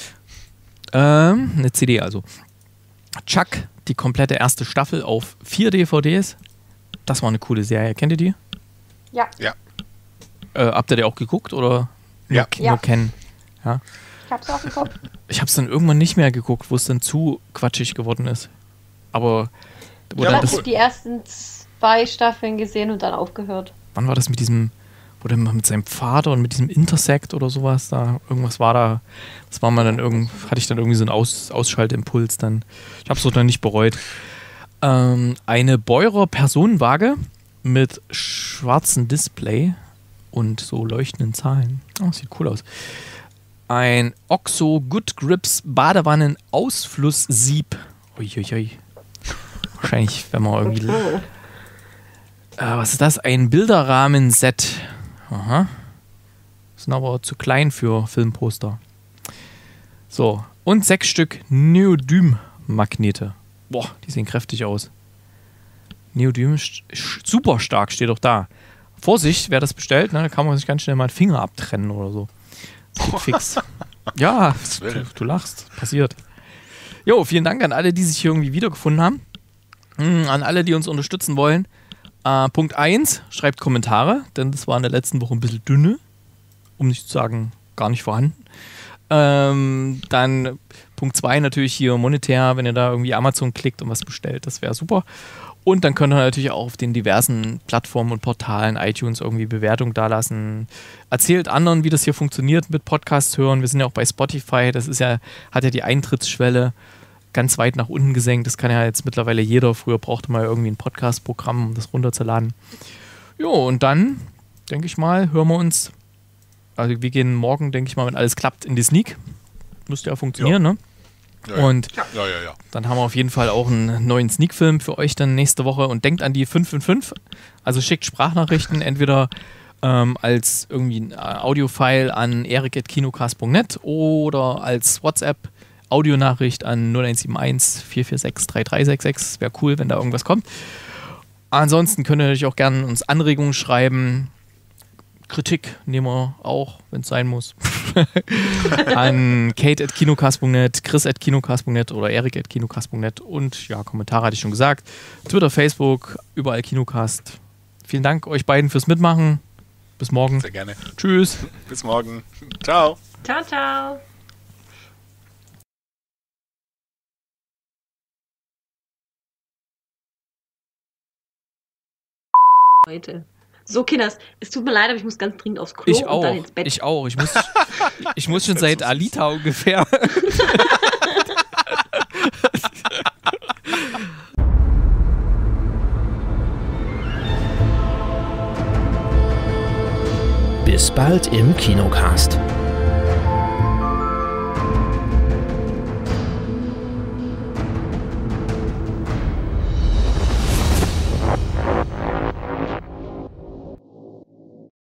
Eine CD also. Chuck, die komplette erste Staffel auf 4 DVDs. Das war eine coole Serie. Kennt ihr die? Ja. Ja. Habt ihr die auch geguckt oder Ja. nur kennen? Ja. Ich hab's auf dem Kopf. Ich hab's dann irgendwann nicht mehr geguckt, wo es dann zu quatschig geworden ist. Aber Ich habe die ersten 2 Staffeln gesehen und dann aufgehört. wann war das mit diesem, wo der mit seinem Vater und mit diesem Intersect oder sowas da, irgendwas war da, das war mal dann hatte ich dann irgendwie so einen Ausschaltimpuls dann. Ich hab's so dann nicht bereut. Eine Beurer Personenwaage mit schwarzem Display und so leuchtenden Zahlen. Oh, sieht cool aus. Ein Oxo Good Grips Badewannen Ausflusssieb. Uiuiui. Wahrscheinlich, wenn man irgendwie... was ist das? Ein Bilderrahmen-Set. Aha. Sind aber zu klein für Filmposter. So. Und 6 Stück Neodym-Magnete. Boah, die sehen kräftig aus. Neodym, super stark, steht doch da. Vorsicht, wer das bestellt, ne, da kann man sich ganz schnell mal einen Finger abtrennen oder so. Das geht fix. Ja, du lachst. Passiert. Jo, vielen Dank an alle, die sich hier irgendwie wiedergefunden haben. An alle, die uns unterstützen wollen. Punkt 1, schreibt Kommentare, denn das war in der letzten Woche ein bisschen dünne. Um nicht zu sagen, gar nicht vorhanden. Dann Punkt 2 natürlich hier monetär, wenn ihr da irgendwie Amazon klickt und was bestellt, das wäre super. Und dann könnt ihr natürlich auch auf den diversen Plattformen und Portalen, iTunes, irgendwie Bewertung dalassen. Erzählt anderen, wie das hier funktioniert mit Podcasts hören. Wir sind ja auch bei Spotify, das ist ja, hat ja die Eintrittsschwelle ganz weit nach unten gesenkt. Das kann ja jetzt mittlerweile jeder. Früher brauchte man ja irgendwie ein Podcast-Programm, um das runterzuladen. Jo, und dann, denke ich mal, hören wir uns. Also wir gehen morgen, denke ich mal, wenn alles klappt, in die Sneak. Müsste ja funktionieren, ne? Ja. Und Ja. dann haben wir auf jeden Fall auch einen neuen Sneak-Film für euch dann nächste Woche. Und denkt an die 555. Also schickt Sprachnachrichten entweder als irgendwie ein Audio-File an erik@kinocast.net oder als WhatsApp-Audionachricht an 0171 446 3366. Wäre cool, wenn da irgendwas kommt. Ansonsten könnt ihr natürlich auch gerne uns Anregungen schreiben. Kritik nehmen wir auch, wenn es sein muss. An kate@kinocast.net, chris@kinocast.net oder erik@kinocast.net. Und ja, Kommentare hatte ich schon gesagt. Twitter, Facebook, überall Kinocast. Vielen Dank euch beiden fürs Mitmachen. Bis morgen. Sehr gerne. Tschüss. Bis morgen. Ciao. Ciao, ciao. Heute. So, Kinders, es tut mir leid, aber ich muss ganz dringend aufs Klo Ich und auch. dann ins Bett. Ich auch. Ich muss schon seit Alita ungefähr. Bis bald im Kinocast.